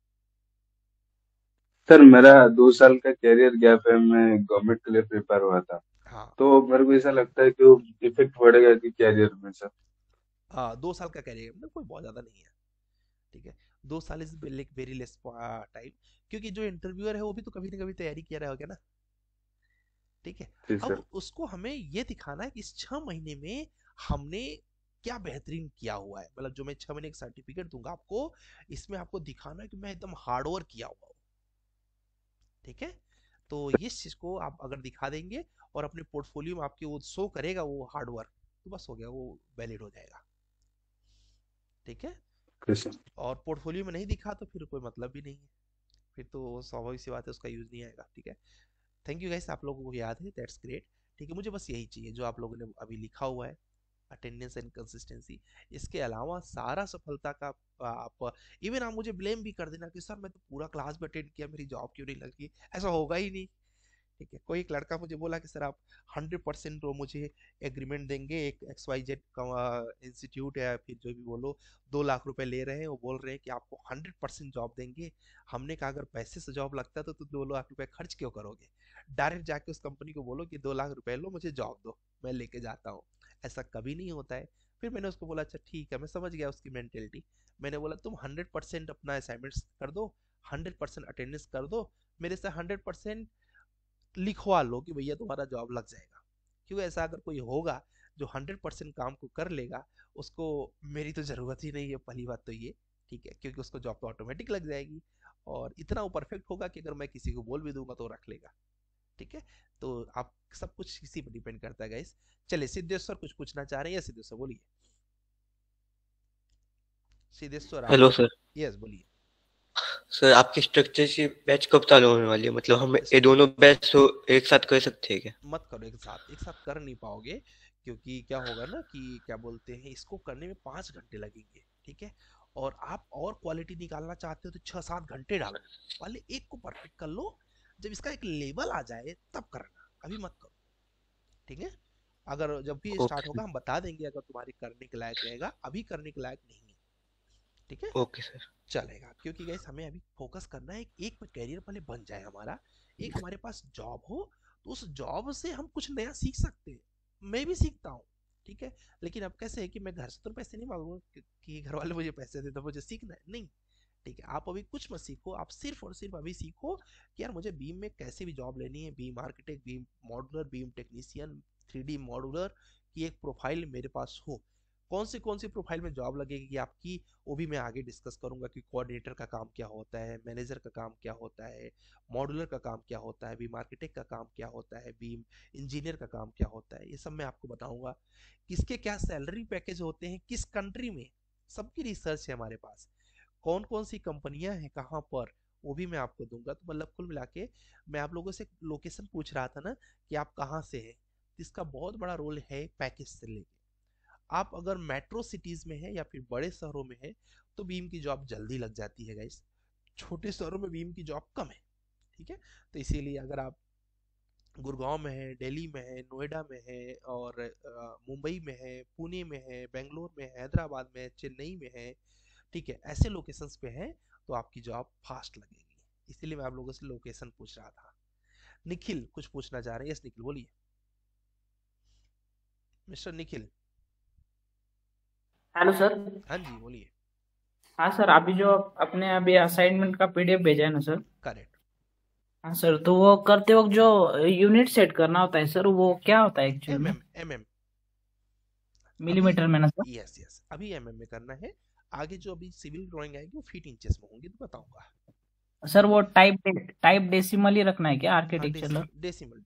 T: सर मेरा 2 साल का कैरियर गैप है, मैं गवर्नमेंट के लिए प्रिपेयर हुआ था।
A: हाँ
T: तो मेरे को ऐसा लगता है कि वो इफेक्ट पड़ेगा कि कैरियर में सर।
A: 2 साल का कैरियर मतलब कोई बहुत ज्यादा नहीं है। ठीक है, 2 साल इज वेरी लेस टाइम, क्योंकि जो इंटरव्यूअर है वो भी तो कभी ना कभी तैयारी किया रहा होगा ना। ठीक है,
T: जी सर।
A: अब उसको हमें ये दिखाना है कि इस 6 महीने में हमने क्या बेहतरीन किया हुआ है। मतलब जो मैं 6 महीने का सर्टिफिकेट दूंगा आपको, इसमें आपको दिखाना है कि मैं एकदम हार्डवर्क किया हुआ हूँ। ठीक है, तो इस चीज को आप अगर दिखा देंगे और अपने पोर्टफोलियो में आपके वो शो करेगा वो हार्डवर्क, तो बस हो गया, वो वैलिड हो जाएगा। ठीक है, और पोर्टफोलियो में नहीं दिखा तो फिर कोई मतलब भी नहीं है, फिर तो स्वाभाविक सी बात है उसका यूज नहीं आएगा। ठीक है, थैंक यू गाइस, आप लोगों को याद है, दैट्स ग्रेट। ठीक है, मुझे बस यही चाहिए जो आप लोगों ने अभी लिखा हुआ है, अटेंडेंस एंड कंसिस्टेंसी। इसके अलावा सारा सफलता का आप इवन आप मुझे ब्लेम भी कर देना कि सर मैं तो पूरा क्लास भी अटेंड किया, मेरी जॉब क्यों नहीं लगी। ऐसा होगा ही नहीं। ठीक है, कोई एक लड़का मुझे बोला कि सर आप 100% वो मुझे एग्रीमेंट देंगे, एक XYZ इंस्टीट्यूट है फिर जो भी बोलो 2 लाख रुपए ले रहे हैं, वो बोल रहे हैं कि आपको 100% जॉब देंगे। हमने कहा अगर पैसे से जॉब लगता है तो तुम 2 लाख रुपए खर्च क्यों करोगे, डायरेक्ट जाके उस कंपनी को बोलो कि 2 लाख रुपए लो, मुझे जॉब दो, मैं लेके जाता हूँ। ऐसा कभी नहीं होता है। फिर मैंने उसको बोला अच्छा ठीक है, मैं समझ गया उसकी मेंटेलिटी। मैंने बोला तुम 100% अपना असाइनमेंट्स कर दो, 100% अटेंडेंस कर दो, मेरे से 100% लिखवा लो कि भैया तुम्हारा जॉब लग जाएगा। क्योंकि ऐसा अगर कोई होगा जो 100% काम को कर लेगा, उसको मेरी तो जरूरत ही नहीं है, पहली बात तो ये। ठीक है, क्योंकि उसको जॉब तो ऑटोमेटिक लग जाएगी, और इतना वो परफेक्ट होगा कि अगर मैं किसी को बोल भी दूंगा तो रख लेगा। ठीक है, तो आप सब कुछ इसी पर डिपेंड करता है गाइस। चलिए सिद्धेश्वर कुछ पूछना चाह रहे हैं? सिद्धेश्वर बोलिए। Siddheshwar
X: hello sir.
A: यस बोलिए।
X: सर आपकी स्ट्रक्चर की बैच कब चालू होने वाली है? मतलब हम ये दोनों बैच तो एक साथ कर सकते हैं क्या?
A: मत करो एक साथ कर नहीं पाओगे, क्योंकि क्या होगा ना कि क्या बोलते हैं, इसको करने में 5 घंटे लगेंगे। ठीक है, और आप और क्वालिटी निकालना चाहते हो तो 6-7 घंटे डालो। पहले एक को परफेक्ट कर लो, जब इसका एक लेवल आ जाए तब करना, अभी मत करो। ठीक है, अगर जब भी स्टार्ट होगा हम बता देंगे, अगर तुम्हारे करने के लायक रहेगा, अभी करने के लायक नहीं है। ठीक है,
X: ओके सर
A: चलेगा, क्योंकि गाइस हमें अभी फोकस करना है एक पे कैरियर पहले बन जाए हमारा, एक हमारे पास जॉब हो, तो उस जॉब से हम कुछ नया सीख सकते हैं। मैं भी सीखता हूँ। ठीक है, लेकिन अब कैसे है कि मैं घर से तो पैसे नहीं मांगूंगा कि घर वाले मुझे पैसे दे दो, मुझे सीखना है नहीं। ठीक है, आप अभी कुछ मत सीखो, आप सिर्फ और सिर्फ अभी सीखो कि यार मुझे बीम में कैसे भी जॉब लेनी है, BIM architect, BIM modular, BIM technician, 3D modular की एक प्रोफाइल मेरे पास हो। कौन सी प्रोफाइल में जॉब लगेगी आपकी, वो भी मैं आगे डिस्कस करूंगा कि कोऑर्डिनेटर का काम क्या होता है, मैनेजर का काम क्या होता है, मॉडुलर का काम क्या होता है, बीम आर्किटेक्ट का काम क्या होता है, बीम इंजीनियर का काम क्या होता है, ये सब मैं आपको बताऊंगा। किसके क्या सैलरी पैकेज होते हैं किस कंट्री में, सबकी रिसर्च है हमारे पास। कौन कौन सी कंपनियां हैं कहाँ पर, वो भी मैं आपको दूंगा। तो मतलब कुल मिला के मैं आप लोगों से लोकेशन पूछ रहा था ना कि आप कहाँ से हैं, इसका बहुत बड़ा रोल है पैकेज से लेके। आप अगर मेट्रो सिटीज में है या फिर बड़े शहरों में है तो बीम की जॉब जल्दी लग जाती है गाइस, छोटे शहरों में बीम की जॉब कम है। ठीक है, तो इसीलिए अगर आप गुड़गांव में है, दिल्ली में है, नोएडा में है, और मुंबई में है, पुणे में है, बेंगलोर में है, हैदराबाद में है, चेन्नई में है, ठीक है, ऐसे लोकेशंस पे है तो आपकी जॉब फास्ट लगेगी। इसीलिए मैं आप लोगों से लोकेशन पूछ रहा था। निखिल कुछ पूछना चाह रहे हैं? यस निखिल बोलिए। मिस्टर निखिल।
M: Hello sir.
A: हाँ जी बोलिए।
M: हाँ सर, अभी जो अपने अभी असाइनमेंट का PDF भेजा है ना सर,
A: करेक्ट।
M: हाँ सर, तो वो करते वक्त जो यूनिट सेट करना होता है सर, वो क्या होता है एक्चुअली में?
A: mm
M: मिलीमीटर में ना सर?
A: यस अभी mm में करना है। आगे जो अभी सिविल ड्राइंग आएगी वो फीट इंचेस में होंगी तो बताऊंगा।
M: सर वो टाइप डेसिमल ही रखना है क्या आर्किटेक्चर?
A: डेसिमल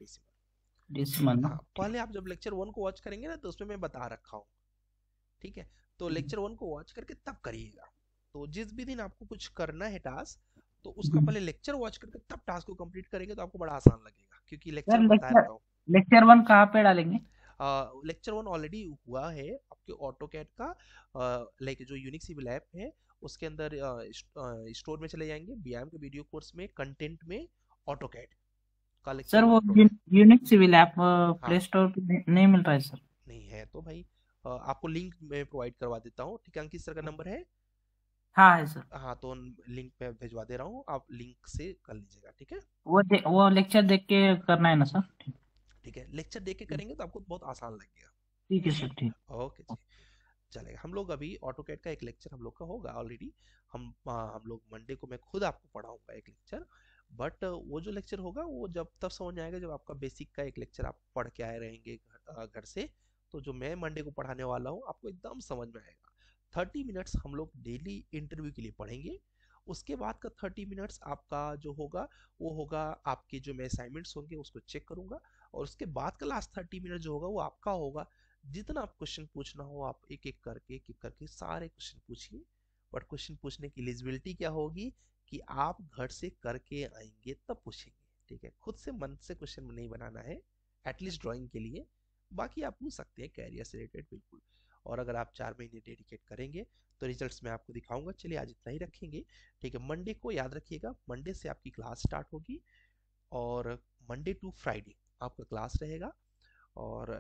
M: ना?
A: हाँ, पहले आप जब लेक्चर 1 को वॉच करेंगे ना तो उसमें मैं बता रखा हूँ, ठीक है? तो लेक्चर 1 को वॉच करके तब करिएगा। तो जिस भी दिन आपको कुछ करना है टास्क, तो उसका पहले लेक्चर वॉच करके तब टास्क को कंप्लीट करेंगे तो आपको बड़ा आसान लगेगा, क्योंकि लेक्चर बता रखा हूँ।
M: लेक्चर 1 कहाँ पे डालेंगे?
A: लेक्चर 1 ऑलरेडी हुआ है आपके ऑटोकैड का, लाइक जो यूनिक सिविल ऐप है उसके अंदर स्टोर में चले जाएंगे, बीआईएम के वीडियो कोर्स में कंटेंट में ऑटोकैड का लेक्चर।
M: सर वो unique civil app play store पे नहीं मिल रहा है सर?
A: नहीं है तो भाई आपको लिंक में प्रोवाइड करवा देता हूँ, ठीक है? अंकित सर का नंबर है?
M: हाँ है सर।
A: हाँ, तो लिंक पे भिजवा दे रहा हूँ, आप लिंक से कर लीजिएगा, ठीक है?
M: वो लेक्चर देख के करना है ना सर?
A: ठीक है, लेक्चर देख के करेंगे तो आपको बहुत आसान लगेगा।
M: ठीक है सर, ठीक।
A: ओके जी, चलेगा। हम लोग अभी ऑटोकैड का एक लेक्चर हम लोग का होगा ऑलरेडी। हम लोग मंडे को मैं खुद आपको पढ़ाऊंगा एक लेक्चर, बट वो जो लेक्चर होगा वो जब तब समझ में आएगा जब आपका बेसिक का एक लेक्चर आप पढ़ के आए रहेंगे घर से। तो जो मैं मंडे को पढ़ाने वाला हूँ आपको एकदम समझ में आएगा। 30 मिनट्स हम लोग डेली इंटरव्यू के लिए पढ़ेंगे। उसके बाद का 30 मिनट्स आपका जो होगा वो होगा आपके जो मैं असाइनमेंट्स होंगे उसको चेक करूंगा, और उसके बाद का लास्ट 30 मिनट जो होगा वो आपका होगा। जितना आप क्वेश्चन पूछना हो आप एक एक करके सारे क्वेश्चन पूछिए। बट क्वेश्चन पूछने की एलिजिबिलिटी क्या होगी कि आप घर से करके आएंगे तब पूछेंगे, ठीक है? खुद से मन से क्वेश्चन नहीं बनाना है, एटलीस्ट ड्राइंग के लिए। बाकी आप पूछ सकते हैं कैरियर से रिलेटेड, बिल्कुल। और अगर आप 4 महीने डेडिकेट करेंगे तो रिजल्ट्स मैं आपको दिखाऊंगा। चलिए आज इतना ही रखेंगे, ठीक है? मंडे को याद रखिएगा, मंडे से आपकी क्लास स्टार्ट होगी और मंडे टू फ्राइडे आपका क्लास रहेगा। और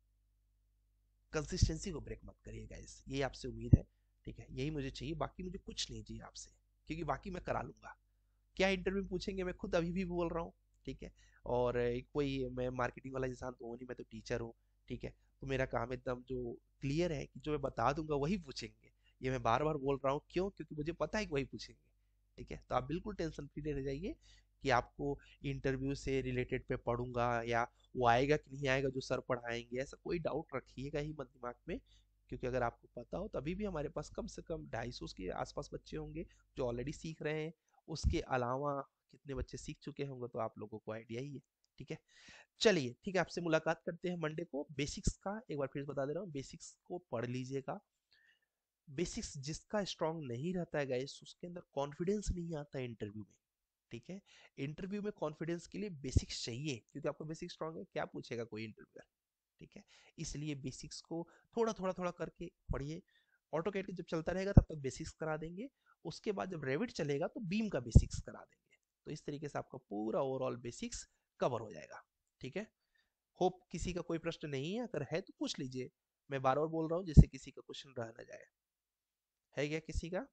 A: कंसिस्टेंसी को ब्रेक मत करिए गाइस, ये आपसे उम्मीद है, ठीक है? यही मुझे चाहिए, बाकी मुझे कुछ नहीं चाहिए आपसे, क्योंकि बाकी मैं करा लूंगा। क्या इंटरव्यू पूछेंगे मैं खुद अभी भी बोल रहा हूँ, ठीक है? और कोई मैं मार्केटिंग वाला इंसान तो हूँ नहीं, मैं तो टीचर हूँ, ठीक है? तो मेरा काम एकदम जो क्लियर है कि जो मैं बता दूंगा वही पूछेंगे। ये मैं बार बार बोल रहा हूँ, क्यों? क्योंकि मुझे पता है कि वही पूछेंगे, ठीक है? तो आप बिल्कुल टेंशन फ्री रह जाइए कि आपको इंटरव्यू से रिलेटेड पे पढ़ूंगा या वो आएगा कि नहीं आएगा जो सर पढ़ाएंगे, ऐसा कोई डाउट रखिएगा ही मत दिमाग में। क्योंकि अगर आपको पता हो तो अभी भी हमारे पास कम से कम 250 के आसपास बच्चे होंगे जो ऑलरेडी सीख रहे हैं। उसके अलावा कितने बच्चे सीख चुके होंगे तो आप लोगों को आइडिया ही है, ठीक है? चलिए ठीक है, आपसे मुलाकात करते हैं मंडे को। बेसिक्स का एक बार फिर बता दे रहा हूँ, बेसिक्स को पढ़ लीजिएगा। बेसिक्स जिसका स्ट्रांग नहीं रहता है गाइस उसके अंदर कॉन्फिडेंस नहीं आता है इंटरव्यू में, ठीक है? इंटरव्यू में कॉन्फिडेंस के लिए बेसिक्स चाहिए, क्योंकि आपका बेसिक स्ट्रांग है, क्या पूछेगा कोई इंटरव्यूअर, ठीक है? इसलिए बेसिक्स को थोड़ा करके पढ़िए। ऑटोकैड जब चलता रहेगा तब तक बेसिक्स करा देंगे, उसके बाद जब रेविट चलेगा तो बीम का बेसिक्स करा देंगे। तो इस तरीके से आपका पूरा ओवरऑल बेसिक्स कवर हो जाएगा, ठीक है? होप किसी का कोई प्रश्न नहीं है, अगर है तो पूछ लीजिए। मैं बार बार बोल रहा हूँ जिससे किसी का क्वेश्चन रह ना जाए। है क्या किसी का?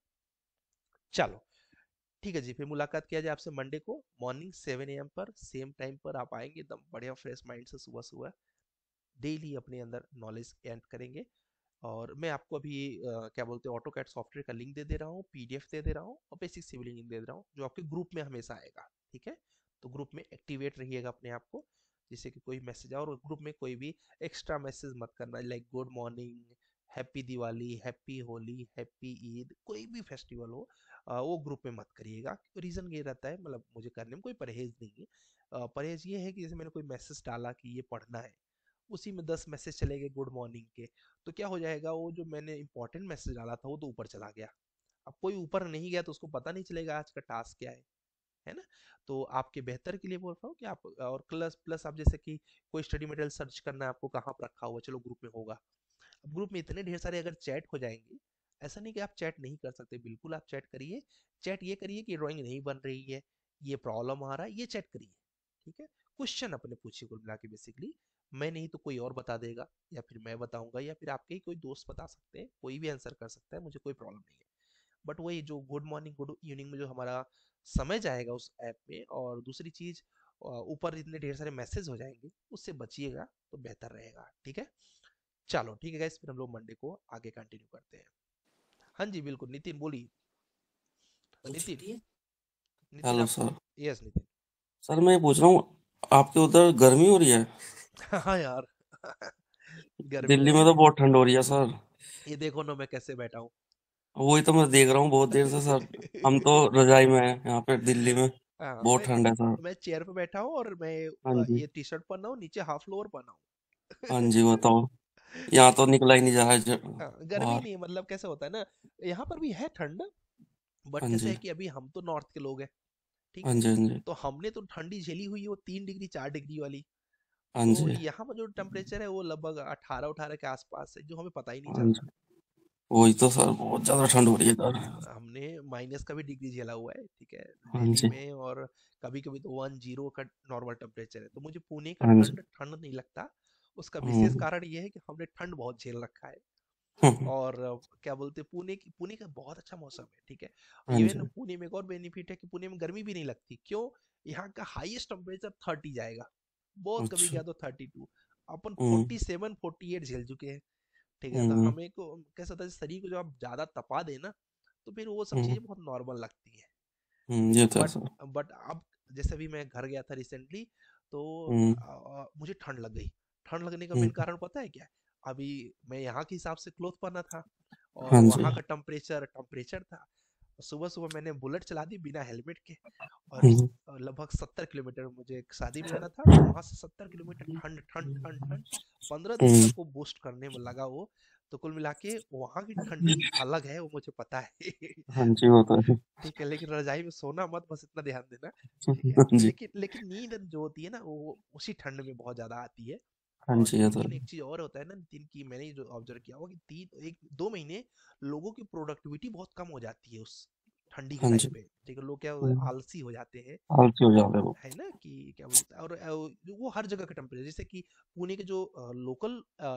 A: चलो ठीक है जी, फिर मुलाकात किया जाए आपसे मंडे को मॉर्निंग 7 AM पर, सेम टाइम पर आप आएंगे एकदम बढ़िया फ्रेश माइंड से सुबह सुबह डेली अपने अंदर नॉलेज एंड करेंगे। और मैं आपको अभी क्या बोलते हैं ऑटोकैड सॉफ्टवेयर का लिंक दे दे रहा हूँ, पीडीएफ दे दे रहा हूँ और बेसिक सिविल इंजीनियरिंग दे दे रहा हूँ, जो आपके ग्रुप में हमेशा आएगा, ठीक है? तो ग्रुप में एक्टिवेट रहिएगा अपने आप को, जिससे कि कोई मैसेज आओ, और ग्रुप में कोई भी एक्स्ट्रा मैसेज मत करना, like good morning, happy Diwali, happy Holi, happy Eid, कोई भी फेस्टिवल हो वो ग्रुप में मत करिएगा। रीज़न ये रहता है, मतलब मुझे करने में कोई परहेज नहीं है। परहेज ये है कि जैसे मैंने कोई मैसेज डाला कि ये पढ़ना है, उसी में 10 मैसेज चले गए गुड मॉर्निंग के, तो क्या हो जाएगा, वो जो मैंने इंपॉर्टेंट मैसेज डाला था वो तो ऊपर चला गया। अब कोई ऊपर नहीं गया तो उसको पता नहीं चलेगा आज का टास्क क्या है ना? तो आपके बेहतर के लिए बोल रहा हूँ कि आप, और प्लस प्लस आप जैसे कि कोई स्टडी मटेरियल सर्च करना है आपको कहाँ पर रखा हुआ, चलो ग्रुप में होगा। अब ग्रुप में इतने ढेर सारे अगर चैट हो जाएंगे, ऐसा नहीं कि आप चैट नहीं कर सकते, बिल्कुल आप चैट करिए। चैट ये करिए कि ड्राइंग नहीं बन रही है, ये प्रॉब्लम आ रहा है, ये चैट करिए, ठीक है? क्वेश्चन अपने पूछिए कुल मिला के, बेसिकली मैं नहीं तो कोई और बता देगा, या फिर मैं बताऊंगा, या फिर आपके ही कोई दोस्त बता सकते हैं, कोई भी आंसर कर सकता है, मुझे कोई प्रॉब्लम नहीं है। बट वही जो गुड मॉर्निंग गुड इवनिंग में जो हमारा समय जाएगा उस ऐप में, और दूसरी चीज ऊपर इतने ढेर सारे मैसेज हो जाएंगे, उससे बचिएगा तो बेहतर रहेगा, ठीक है? चलो ठीक है गाइस, फिर हम लोग मंडे को आगे कंटिन्यू करते हैं। हाँ जी बिल्कुल, नितिन बोलिए। नितिन
P: हेलो
A: आप,
P: सर।
A: यस नितिन।
P: सर मैं पूछ रहा हूँ आपके उधर गर्मी हो रही है?
A: हाँ यार गर्मी
P: दिल्ली
A: हो
P: में
A: रही
P: तो
A: है।
P: बहुत ठंड हो रही है सर।
A: ये देखो ना मैं कैसे बैठा हूँ।
P: वही तो मैं देख रहा हूँ बहुत देर से सर। हम तो रजाई में हैं यहाँ पे दिल्ली में।
A: हाँ
P: बहुत ठंड है सर।
A: मैं चेयर पे बैठा हूँ और मैं
P: हाँ जी।
A: ये टी शर्ट पहना हूँ, नीचे हाफ लोअर पहना हूँ।
P: हाँ जी बताओ। यहाँ तो निकला ही नहीं जा रहा है
A: गर्मी
P: बाहर।
A: नहीं, मतलब कैसे होता है ना, यहाँ पर भी है ठंड, बट
P: हाँ
A: कैसे
P: जी।
A: है कि अभी हम तो नॉर्थ के लोग हैं, ठीक
P: हाँ
A: है,
P: जी। हाँ जी।
A: तो हमने तो ठंडी झेली हुई है वो 3 डिग्री 4 डिग्री वाली।
P: हाँ
A: तो
P: जी।
A: यहाँ पर जो टेम्परेचर है वो लगभग 18 18 के आसपास है, जो हमें पता ही नहीं
P: हाँ
A: चलता।
P: जी। वही तो सर बहुत ज्यादा ठंड हो रही है इधर।
A: हमने माइनस का भी डिग्री झेला हुआ है, ठीक है,
P: हाँ
A: दिल्ली
P: जी।
A: में, और कभी कभी तो 10 का नॉर्मल टेम्परेचर है, तो मुझे पुणे का
P: हाँ जी।
A: ठंड ठंड नहीं लगता। उसका विशेष कारण ये है कि हमने ठंड बहुत झेल रखा है। और क्या बोलते हैं, पुणे का बहुत अच्छा मौसम है, ठीक है।
P: हाँ
A: इवन
P: जी।
A: पुणे में एक और बेनिफिट है कि पुणे में गर्मी भी नहीं लगती, क्यों, यहाँ का हाईएस्ट टेम्परेचर 30 जाएगा, बहुत कभी
P: अच्छा।
A: गया तो 32। अपन
P: हम्म
A: 47 48 झेल चुके हैं, ठीक है, तो
P: हम्म
A: हमें को कैसा होता है, शरीर को जब आप ज्यादा तपा देना तो फिर वो सब
P: हम्म
A: चीजें बहुत नॉर्मल लगती है।
P: ये तो है
A: बट
P: सर।
A: बट अब जैसे अभी मैं घर गया था रिसेंटली, तो
P: हम्म
A: मुझे ठंड लग गई। ठंड लगने का
P: हम्म
A: मेन कारण पता है क्या है? अभी मैं यहाँ के हिसाब से क्लोथ पहना था, और
P: हाँ जी।
A: वहाँ का टेम्परेचर टेम्परेचर था। सुबह सुबह मैंने बुलेट चला दी बिना हेलमेट के, और
P: हम्म
A: लगभग 70 किलोमीटर, मुझे एक शादी में जाना था, तो वहां से 70 किलोमीटर ठंड ठंड ठंड ठंड, 15 दिन
P: हम्म
A: तक वो बूस्ट करने में लगा वो। तो कुल मिला के वहां की ठंडी अलग है, वो मुझे पता है।
P: हाँ जी वो तो है।
A: ठीक है, लेकिन रजाई में सोना मत, बस इतना ध्यान देना, ठीक है।
P: हाँ जी।
A: लेकिन लेकिन नींद जो होती है ना, वो उसी ठंड में बहुत ज्यादा आती है।
P: हाँ
A: और
P: जी ये तो
A: लेकिन
P: है।
A: एक चीज और होता है ना नितिन, की मैंने जो ऑब्जर्व किया हुआ कि 3 1 2 महीने लोगों की प्रोडक्टिविटी बहुत कम हो जाती है उस ठंडी के
P: हाँ
A: टाइम
P: जी।
A: पे, ठीक है, लोग क्या
P: हम्म,
A: आलसी हो जाते हैं।
P: आलसी हो जाते हैं वो।
A: है ना, कि क्या बोलते हैं, और वो हर जगह का टेम्परेचर, जैसे कि पुणे के जो लोकल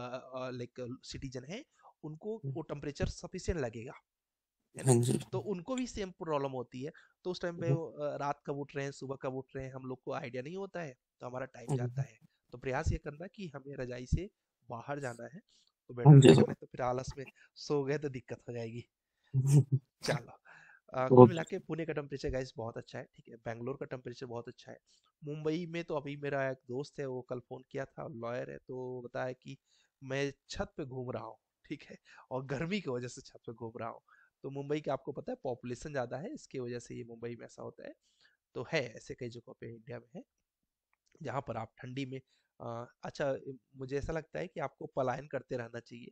A: लाइक सिटीजन है, उनको वो टेम्परेचर सफिशिएंट लगेगा, है ना,
P: हाँ जी।
A: तो उनको भी सेम प्रॉब्लम होती है। तो उस टाइम पे वो, रात कब उठ रहे हैं सुबह कब उठ रहे हैं, हम लोग को आइडिया नहीं होता है, तो हमारा टाइम जाता है। तो प्रयास ये करना कि हमें रजाई से बाहर जाना है, तो
P: हाँ
A: बेटर
P: जी
A: रहेगा,
P: सर।
A: नहीं तो फिर आलस में सो गए तो दिक्कत हो जाएगी। चलो, कुल मिला
P: ओके।
A: के पुणे का टेम्परेचर गाइस बहुत अच्छा है, ठीक है, बैंगलोर का टेम्परेचर बहुत अच्छा है। मुंबई में तो अभी मेरा एक दोस्त है, वो कल फोन किया था, लॉयर है, तो वो बताया कि मैं छत पे घूम रहा हूँ, ठीक है, और गर्मी की वजह से छत पे घूम रहा हूँ। तो मुंबई का आपको पता है पॉपुलेशन ज़्यादा है, इसकी वजह से ये मुंबई में ऐसा होता है। तो है ऐसे कई जगहों पे इंडिया में है, जहाँ पर आप ठंडी में अच्छा, मुझे ऐसा लगता है कि आपको पलायन करते रहना चाहिए।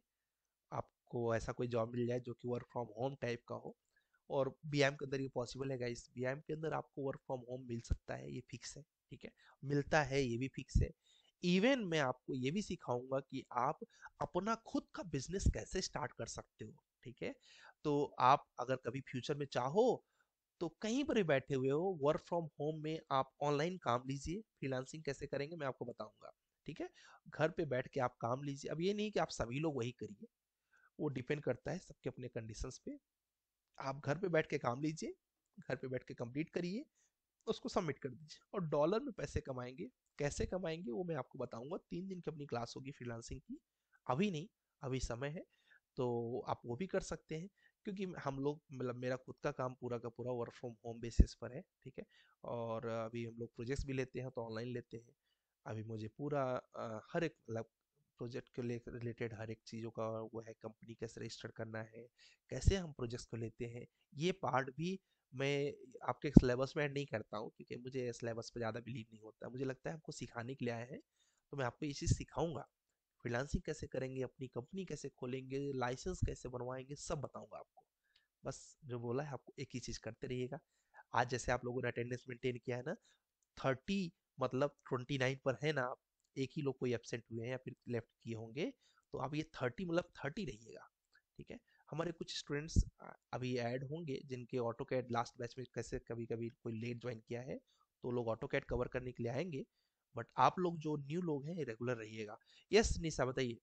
A: आपको ऐसा कोई जॉब मिल जाए जो कि वर्क फ्रॉम होम टाइप का हो, और बीआईएम के अंदर ये पॉसिबल है गाइस, बीआईएम के अंदर आपको वर्क फ्रॉम होम मिल सकता है, ये फिक्स है, ठीक है, मिलता है, ये भी फिक्स है। इवन मैं आपको ये भी सिखाऊंगा कि आप अपना खुद का बिजनेस कैसे स्टार्ट कर सकते हो, ठीक है। तो आप अगर कभी फ्यूचर में चाहो तो कहीं पर भी बैठे हुए हो, वर्क फ्रॉम होम में आप ऑनलाइन काम लीजिए। फ्रीलांसिंग कैसे करेंगे मैं आपको बताऊंगा, ठीक है। घर पे बैठ के आप काम लीजिए, अब ये नहीं कि आप सभी लोग वही करिए, वो डिपेंड करता है सबके अपने कंडीशंस पे। आप घर पे बैठ के काम लीजिए, घर पे बैठ के कंप्लीट करिए, उसको सबमिट कर दीजिए, और डॉलर में पैसे कमाएंगे। कैसे कमाएंगे वो मैं आपको बताऊंगा, 3 दिन की अपनी क्लास होगी फ्रीलांसिंग की, अभी नहीं, अभी समय है, तो आप वो भी कर सकते हैं। क्योंकि हम लोग, मतलब मेरा खुद का काम पूरा का पूरा वर्क फ्रॉम होम बेसिस पर है, ठीक है, और अभी हम लोग प्रोजेक्ट्स भी लेते हैं तो ऑनलाइन लेते हैं। अभी मुझे पूरा हर एक, मतलब प्रोजेक्ट के लिए रिलेटेड हर एक चीज़ों का वो है, कंपनी कैसे रजिस्टर करना है, कैसे हम प्रोजेक्ट्स को लेते हैं, ये पार्ट भी मैं आपके सिलेबस में ऐड नहीं करता हूँ, क्योंकि मुझे सिलेबस पे ज़्यादा बिलीव नहीं होता। मुझे लगता है हमको सिखाने के लिए आए हैं, तो मैं आपको ये चीज़ सिखाऊंगा। फ्रीलांसिंग कैसे करेंगे, अपनी कंपनी कैसे खोलेंगे, लाइसेंस कैसे बनवाएंगे, सब बताऊंगा आपको। बस जो बोला है आपको एक ही चीज़ करते रहिएगा। आज जैसे आप लोगों ने अटेंडेंस मेंटेन किया है ना, 30 मतलब 29 पर है ना आप, एक ही लोग कोई एब्सेंट हुए हैं या फिर लेफ्ट किए होंगे, तो आप ये 30 मतलब 30 रहिएगा, ठीक है। हमारे कुछ स्टूडेंट्स अभी ऐड होंगे जिनके ऑटो कैड लास्ट बैच में कैसे कभी कभी कोई लेट ज्वाइन किया है, तो लोग ऑटो कैड कवर करने के लिए आएंगे। बट आप लोग जो न्यू लोग हैं रेगुलर रहिएगा। यस निशा बताइए।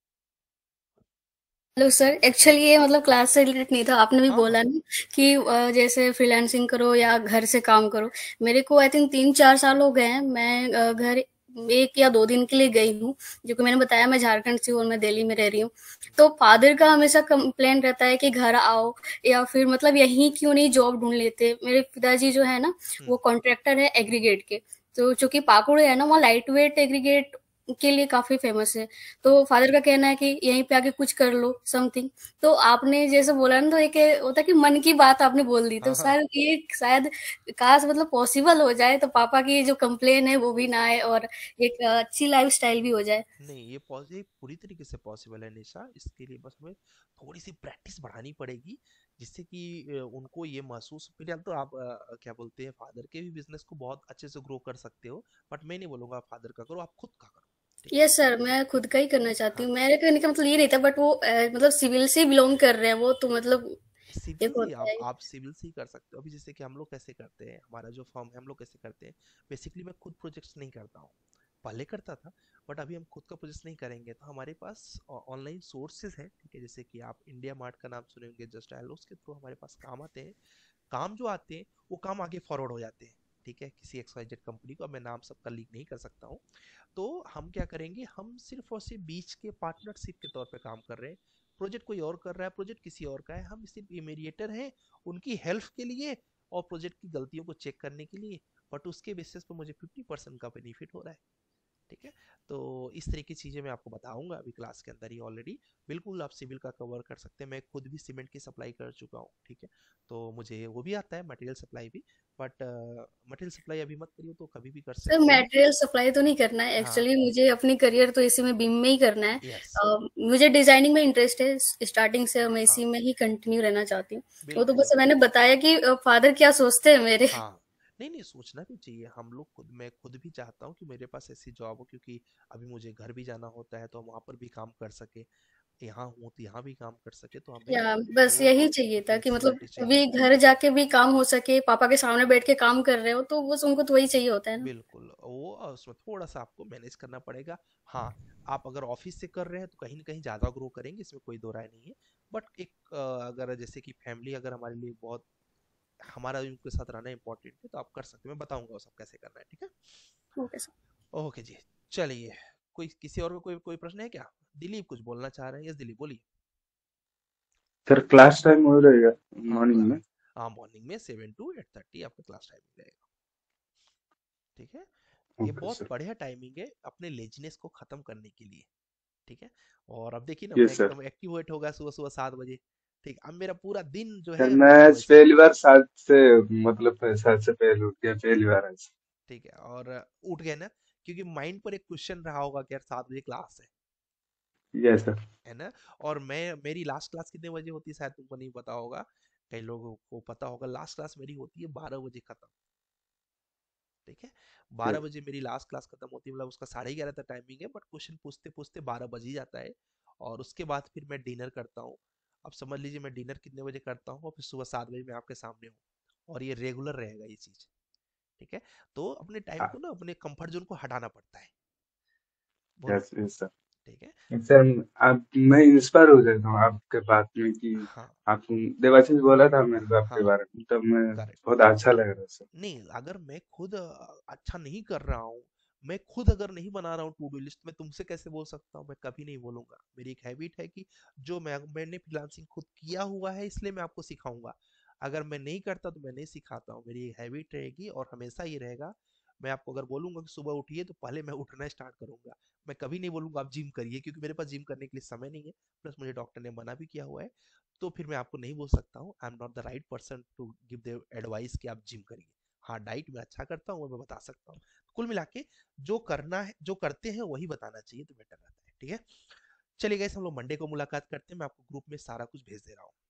O: हेलो सर, एक्चुअली ये मतलब क्लास से रिलेटेड नहीं था, आपने भी
A: हाँ
O: बोला
A: हाँ
O: ना कि जैसे फ्रीलांसिंग करो या घर से काम करो। मेरे को आई थिंक 3 4 साल हो गए हैं, मैं घर 1 या 2 दिन के लिए गई हूँ, जो कि मैंने बताया मैं झारखंड से हूँ और मैं दिल्ली में रह रही हूँ। तो फादर का हमेशा कंप्लेन रहता है कि घर आओ, या फिर मतलब यहीं क्यों नहीं जॉब ढूंढ लेते। मेरे पिताजी जो है ना, वो कॉन्ट्रैक्टर है एग्रीगेट के, तो चूंकि पाकुड़ है ना, वहाँ लाइट वेट एग्रीगेट के लिए काफी फेमस है। तो फादर का कहना है कि यहीं पे आके कुछ कर लो समथिंग। तो आपने जैसे बोला ना, तो एक होता है कि मन की बात आपने बोल दी, तो शायद ये शायद काश मतलब पॉसिबल हो जाए, तो पापा की जो कंप्लेन है वो भी ना आए और एक अच्छी लाइफ स्टाइल भी हो जाए।
A: नहीं, ये पूरी तरीके से पॉसिबल है निशा। इसके लिए बस हमें थोड़ी सी प्रैक्टिस बढ़ानी पड़ेगी, जिससे कि उनको ये महसूस। फिलहाल तो आप क्या बोलते हैं, फादर के भी बिजनेस को बहुत अच्छे से ग्रो कर सकते हो, बट मैं नहीं बोलूंगा फादर का करो, आप खुद का करो।
O: यस सर, मैं खुद का ही करना चाहती हूँ। मेरे कहने का मतलब ये नहीं था, बट वो मतलब सिविल से बिलोंग कर रहे हैं वो, तो मतलब
A: सिविल
O: एक
A: से
O: होता है।
A: आप सिविल से ही कर सकते हो। अभी जैसे कि हम लोग कैसे करते हैं, हमारा जो फर्म है हम लोग कैसे करते हैं, बेसिकली मैं खुद प्रोजेक्ट्स नहीं करता हूँ, पहले करता था, बट अभी हम खुद का प्रोजेक्ट नहीं करेंगे। तो हमारे पास ऑनलाइन सोर्सेज हैं, ठीक है, जैसे कि आप इंडिया मार्ट का नाम सुने होंगे, जस्ट डायल, उसके थ्रू हमारे पास काम आते हैं। काम जो आते हैं वो काम आगे फॉरवर्ड हो जाते हैं, ठीक है, किसी XYZ कंपनी को। अब मैं नाम सबका लीक नहीं कर सकता हूँ। तो हम क्या करेंगे, हम सिर्फ और सिर्फ बीच के पार्टनरशिप के तौर पे काम कर रहे हैं। प्रोजेक्ट कोई और कर रहा है, प्रोजेक्ट किसी और का है, हम सिर्फ इमीडिएटर हैं उनकी हेल्प के लिए और प्रोजेक्ट की गलतियों को चेक करने के लिए। बट उसके बेसिस पे मुझे 50% का बेनिफिट हो रहा है, ठीक है। तो इस तरह की चीज़ें मैं आपको बताऊंगा अभी क्लास के अंदर ही ऑलरेडी। बिल्कुल आप सिविल का कवर कर सकते हैं, मैं खुद भी सीमेंट की सप्लाई कर चुका हूँ, ठीक है। तो मुझे वो भी आता है, मटेरियल सप्लाई भी। बट मटेरियल सप्लाई अभी मत करिए, तो कभी भी कर
O: सर
A: सकते हो।
O: मटेरियल सप्लाई तो नहीं करना है
A: हाँ,
O: एक्चुअली, मुझे अपनी करियर तो इसी में बीम में ही करना है।
A: यस,
O: मुझे डिजाइनिंग में इंटरेस्ट है स्टार्टिंग से, और मैं
A: हाँ,
O: इसी में ही कंटिन्यू रहना चाहती हूँ। वो तो
A: बिल्कुल।
O: बस मैंने बताया कि फादर क्या सोचते हैं मेरे।
A: हाँ, नहीं नहीं, सोचना भी चाहिए। हम लोग खुद, मैं खुद भी चाहता हूँ कि मेरे पास ऐसी जॉब हो, क्योंकि अभी मुझे घर भी जाना होता है, तो हम वहाँ पर भी काम कर सके। यहाँ हूँ तो यहाँ भी काम कर सके, तो हमें
O: या बस
A: वो
O: यही चाहिए था कि मतलब
A: फ्लेक्सिबिलिटी चाहिए।
O: भी घर जाके भी काम हो सके, पापा के सामने बैठ के काम कर रहे हो, तो बस उनको तो वही चाहिए होता है ना।
A: बिल्कुल, वो उसमें थोड़ा सा आपको मैनेज करना पड़ेगा। हाँ, आप अगर ऑफिस से कर रहे हैं तो कहीं ना कहीं ज़्यादा ग्रो करेंगे, इसमें कोई दो राय नहीं है। बट एक अगर जैसे कि फैमिली अगर हमारे लिए बहुत, हमारा उनके साथ रहना इंपॉर्टेंट है, तो आप कर सकते हैं। मैं बताऊंगा वो सब कैसे करना है, ठीक है।
O: Okay sir.
A: ओके जी, चलिए। कोई किसी और को कोई कोई प्रश्न है क्या? दिलीप कुछ बोलना चाह रहे हैं? यस दिलीप, बोलिए।
T: सर क्लास टाइम हो रहेगा
A: हाँ,
T: मॉर्निंग में?
A: हाँ, मॉर्निंग में 7 to 8:30 आपका क्लास टाइमिंग रहेगा, ठीक है। ये
T: ओके
A: बहुत
T: सर।
A: बढ़िया टाइमिंग है अपने लेजीनेस को खत्म करने के लिए, ठीक है। और अब देखिए ना, मैं
T: यस सर।
A: एकदम एक्टिवेट हो गया सुबह सुबह 7 बजे, ठीक। अब मेरा पूरा दिन जो
T: सर
A: है
T: मैं
A: बढ़िया
T: आज
A: वैसे
T: पहली
A: जाएगा,
T: बार 7 से मतलब 7 से पहले उठ गया, पहली बार आज।
A: ठीक है। और उठ गए ना, क्योंकि माइंड पर एक क्वेश्चन रहा होगा कि यार 7 बजे क्लास
T: यस सर।
A: है ना। और मेरी लास्ट क्लास कितने बजे होती है शायद तुमको नहीं पता होगा, कई लोगों को पता होगा। लास्ट क्लास मेरी होती है 12 बजे खत्म, ठीक है। 12 बजे मेरी लास्ट क्लास खत्म होती है, मतलब उसका 11:30 तक टाइमिंग है, बट क्वेश्चन पूछते पूछते 12 बज ही जाता है। और उसके बाद फिर मैं डिनर करता हूँ। अब समझ लीजिए मैं डिनर कितने बजे करता हूँ, और फिर सुबह 7 बजे मैं आपके सामने हूँ। और ये रेगुलर रहेगा ये चीज, ठीक है। तो अपने टाइम को ना, अपने कंफर्ट जोन को हटाना पड़ता है। बोलो,
T: यस यस सर।
A: ठीक है।
T: सर आप, मैं इंस्पायर हो जाता हूँ आपके बात में कि
A: हाँ,
T: आप देवाशीष बोला था मेरे को आपके
A: हाँ,
T: बारे में, तब मैं
A: करेक्ट।
T: बहुत अच्छा लग रहा है सर।
A: नहीं, अगर मैं खुद अच्छा नहीं कर रहा हूँ, मैं खुद अगर नहीं बना रहा हूँ टू डू लिस्ट, मैं तुमसे कैसे बोल सकता हूँ? मैं कभी नहीं बोलूंगा। मेरी एक हैबिट है कि जो मैंने फ्रीलांसिंग खुद किया हुआ है, इसलिए मैं आपको सिखाऊंगा। अगर मैं नहीं करता तो मैं नहीं सिखाता हूँ। मेरी हैबिट रहेगी और हमेशा ये रहेगा। मैं आपको अगर बोलूंगा कि सुबह उठिए, तो पहले मैं उठना स्टार्ट करूंगा। मैं कभी नहीं बोलूंगा आप जिम करिए, क्योंकि मेरे पास जिम करने के लिए समय नहीं है, प्लस मुझे डॉक्टर ने मना भी किया हुआ है। तो फिर मैं आपको नहीं बोल सकता हूँ। I am not the right person to give the advice कि आप जिम करिए। हाँ, डाइट में अच्छा करता हूँ, वो मैं बता सकता हूँ। कुल मिला के जो करना है, जो करते हैं वही बताना चाहिए, तो बेटर रहता है, ठीक है। चलिए गाइस, हम लोग मंडे को मुलाकात करते हैं। मैं आपको ग्रुप में सारा कुछ भेज दे रहा हूँ।